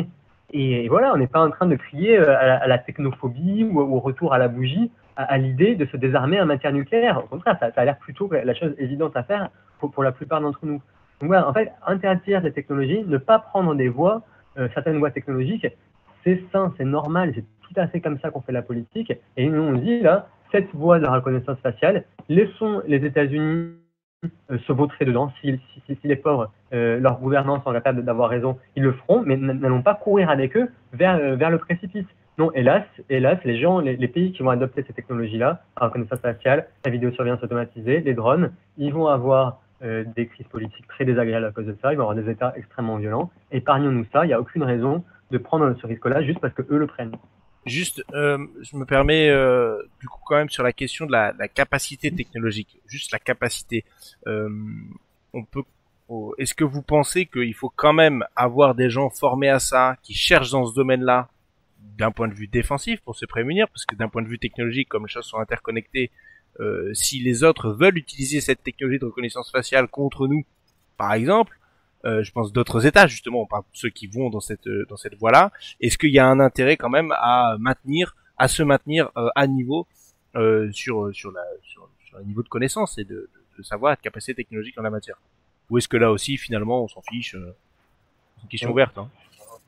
Et, et voilà, on n'est pas en train de crier à la, à la technophobie ou au retour à la bougie, à, à l'idée de se désarmer en matière nucléaire. Au contraire, ça, ça a l'air plutôt la chose évidente à faire pour, pour la plupart d'entre nous. Donc voilà, en fait, interdire les technologies, ne pas prendre des voies, euh, certaines voies technologiques, c'est sain, c'est normal, c'est tout à fait comme ça qu'on fait la politique. Et nous, on dit là, cette voie de la reconnaissance faciale, laissons les États-Unis euh, se vautrer dedans. Si, si, si les pauvres, euh, leur gouvernement sont capables d'avoir raison, ils le feront, mais n'allons pas courir avec eux vers, euh, vers le précipice. Non, hélas, hélas, les gens, les, les pays qui vont adopter ces technologies-là, la reconnaissance faciale, la vidéosurveillance automatisée, les drones, ils vont avoir euh, des crises politiques très désagréables à cause de ça, ils vont avoir des États extrêmement violents. Épargnons-nous ça, il n'y a aucune raison de prendre ce risque-là juste parce que eux le prennent. Juste, euh, je me permets, euh, du coup, quand même sur la question de la, la capacité technologique, juste la capacité. Euh, on peut. Oh, est-ce que vous pensez qu'il faut quand même avoir des gens formés à ça, qui cherchent dans ce domaine-là, d'un point de vue défensif pour se prémunir, parce que d'un point de vue technologique, comme les choses sont interconnectées, euh, si les autres veulent utiliser cette technologie de reconnaissance faciale contre nous, par exemple. Euh, je pense d'autres États justement, pas ceux qui vont dans cette dans cette voie-là. Est-ce qu'il y a un intérêt quand même à maintenir, à se maintenir euh, à niveau euh, sur sur la sur, sur un niveau de connaissance et de, de, de savoir, de capacité technologique en la matière? Ou est-ce que là aussi finalement on s'en fiche? euh, C'est une question ouverte. Hein.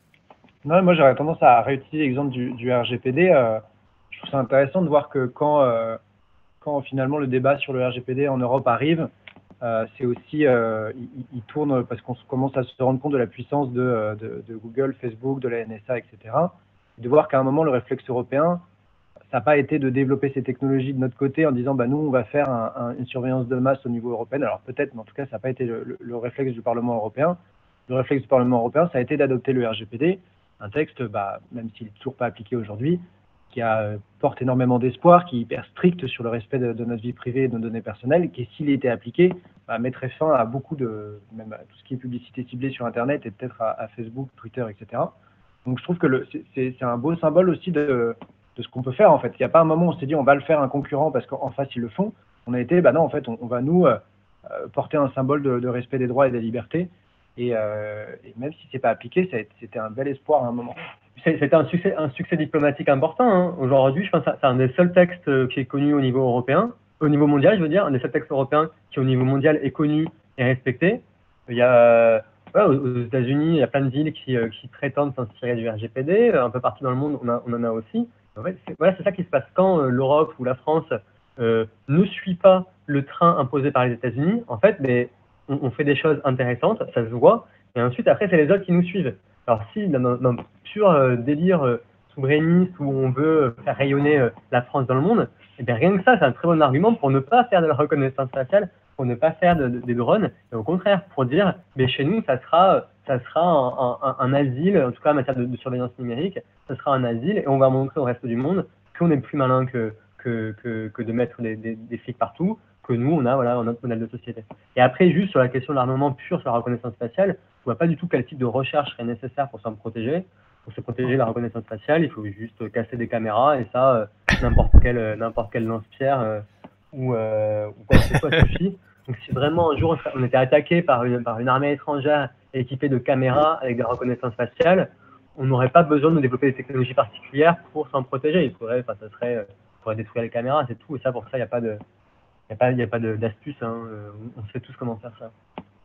Non, moi j'aurais tendance à réutiliser l'exemple du, du R G P D. Euh, je trouve ça intéressant de voir que quand euh, quand finalement le débat sur le R G P D en Europe arrive. Euh, c'est aussi, euh, il, il tourne parce qu'on commence à se rendre compte de la puissance de, de, de Google, Facebook, de la N S A, et cetera. De voir qu'à un moment, le réflexe européen, ça n'a pas été de développer ces technologies de notre côté en disant, bah, nous, on va faire un, un, une surveillance de masse au niveau européen. Alors peut-être, mais en tout cas, ça n'a pas été le, le, le réflexe du Parlement européen. Le réflexe du Parlement européen, ça a été d'adopter le R G P D, un texte, bah, même s'il n'est toujours pas appliqué aujourd'hui, qui a, porte énormément d'espoir, qui est hyper strict sur le respect de, de notre vie privée et de nos données personnelles, qui, s'il était appliqué, bah, mettrait fin à beaucoup de, même à tout ce qui est publicité ciblée sur Internet et peut-être à, à Facebook, Twitter, et cetera. Donc je trouve que le, c'est, c'est un beau symbole aussi de, de ce qu'on peut faire en fait. Il n'y a pas un moment où on s'est dit on va le faire un concurrent parce qu'en face ils le font. On a été, bah non en fait, on, on va nous euh, porter un symbole de, de respect des droits et des libertés. Et, euh, et même si c'est pas appliqué, ça a été, c'était un bel espoir à un moment. C'était un succès, un succès diplomatique important. Hein. Aujourd'hui, je pense que c'est un des seuls textes qui est connu au niveau européen, au niveau mondial, je veux dire, un des seuls textes européens qui, au niveau mondial, est connu et respecté. Il y a, ouais, aux États-Unis, il y a plein de villes qui, qui prétendent s'inspirer du R G P D. Un peu partout dans le monde, on, a, on en a aussi. En fait, c'est, voilà, c'est ça qui se passe quand euh, l'Europe ou la France euh, ne suit pas le train imposé par les États-Unis. En fait, mais on, on fait des choses intéressantes, ça se voit. Et ensuite, après, c'est les autres qui nous suivent. Alors si, dans, dans un pur euh, délire euh, souverainiste où on veut faire rayonner euh, la France dans le monde, eh bien rien que ça, c'est un très bon argument pour ne pas faire de la reconnaissance faciale, pour ne pas faire de, de, des drones, et au contraire, pour dire, mais chez nous, ça sera, ça sera un, un, un asile, en tout cas en matière de, de surveillance numérique, ça sera un asile, et on va montrer au reste du monde qu'on est plus malin que, que, que, que de mettre des, des, des flics partout, que nous, on a voilà, notre modèle de société. Et après, juste sur la question de l'armement pur sur la reconnaissance faciale, je vois pas du tout quel type de recherche serait nécessaire pour s'en protéger. Pour se protéger de la reconnaissance faciale, il faut juste casser des caméras et ça, euh, n'importe quel, euh, n'importe quel lance-pierre euh, ou, euh, ou quoi que ce soit suffit. Donc si vraiment un jour on était attaqué par une, par une armée étrangère équipée de caméras avec des reconnaissances faciales, on n'aurait pas besoin de développer des technologies particulières pour s'en protéger. Il faudrait, enfin, ça serait, euh, il faudrait détruire les caméras, c'est tout. Et ça, pour ça, il n'y a pas de, il y a pas, il y a pas de, d'astuce. Hein. On sait tous comment faire ça.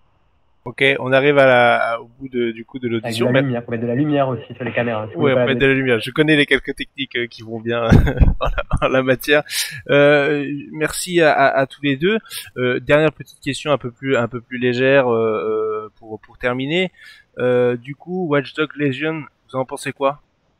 Ok, on arrive à la, au bout de, du coup de l'audition. Avec de la lumière, on met de la lumière aussi sur les caméras. Oui, on met de la lumière. Je connais les quelques techniques euh, qui vont bien en, la, en la matière. Euh, merci à, à, à tous les deux. Euh, dernière petite question un peu plus, un peu plus légère euh, pour pour terminer. Euh, du coup, Watch Dogs Legion, vous en pensez quoi?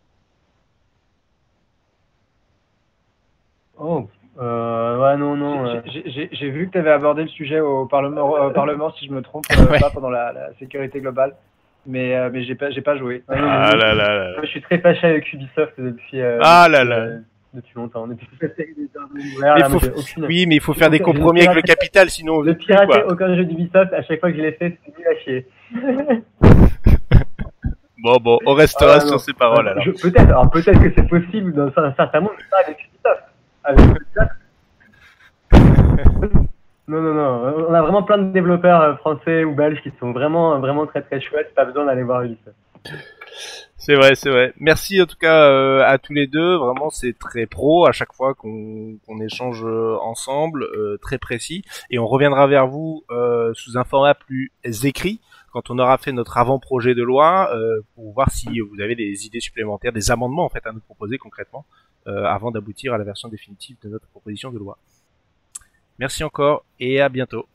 Oh. Euh, ouais, non, non. Euh... J'ai, j'ai, j'ai vu que tu avais abordé le sujet au Parlement, au Parlement si je me trompe, euh, ouais. pas pendant la, la sécurité globale, mais, euh, mais j'ai pas, j'ai pas joué. Ah, ah là, là, là, là. Je suis très fâché avec Ubisoft depuis. Euh, ah depuis, là là. Euh, depuis longtemps. Depuis toute la série des mais là, faut... aucune... Oui, mais il faut faire des compromis avec le capital, sinon. Le pirater aucun jeu d'Ubisoft, à chaque fois que je l'ai fait, c'est nul à chier. Bon, bon, on restera ah, sur non. ces paroles alors. Je, peut-être, alors peut-être que c'est possible dans un certain monde, mais pas avec Ubisoft. Avec Ubisoft. Non, non, non. On a vraiment plein de développeurs français ou belges qui sont vraiment, vraiment très, très chouettes. Pas besoin d'aller voir Ubisoft. C'est vrai, c'est vrai. Merci en tout cas euh, à tous les deux. Vraiment, c'est très pro à chaque fois qu'on qu'on échange euh, ensemble, euh, très précis. Et on reviendra vers vous euh, sous un format plus écrit quand on aura fait notre avant-projet de loi euh, pour voir si vous avez des idées supplémentaires, des amendements en fait à nous proposer concrètement euh, avant d'aboutir à la version définitive de notre proposition de loi. Merci encore et à bientôt.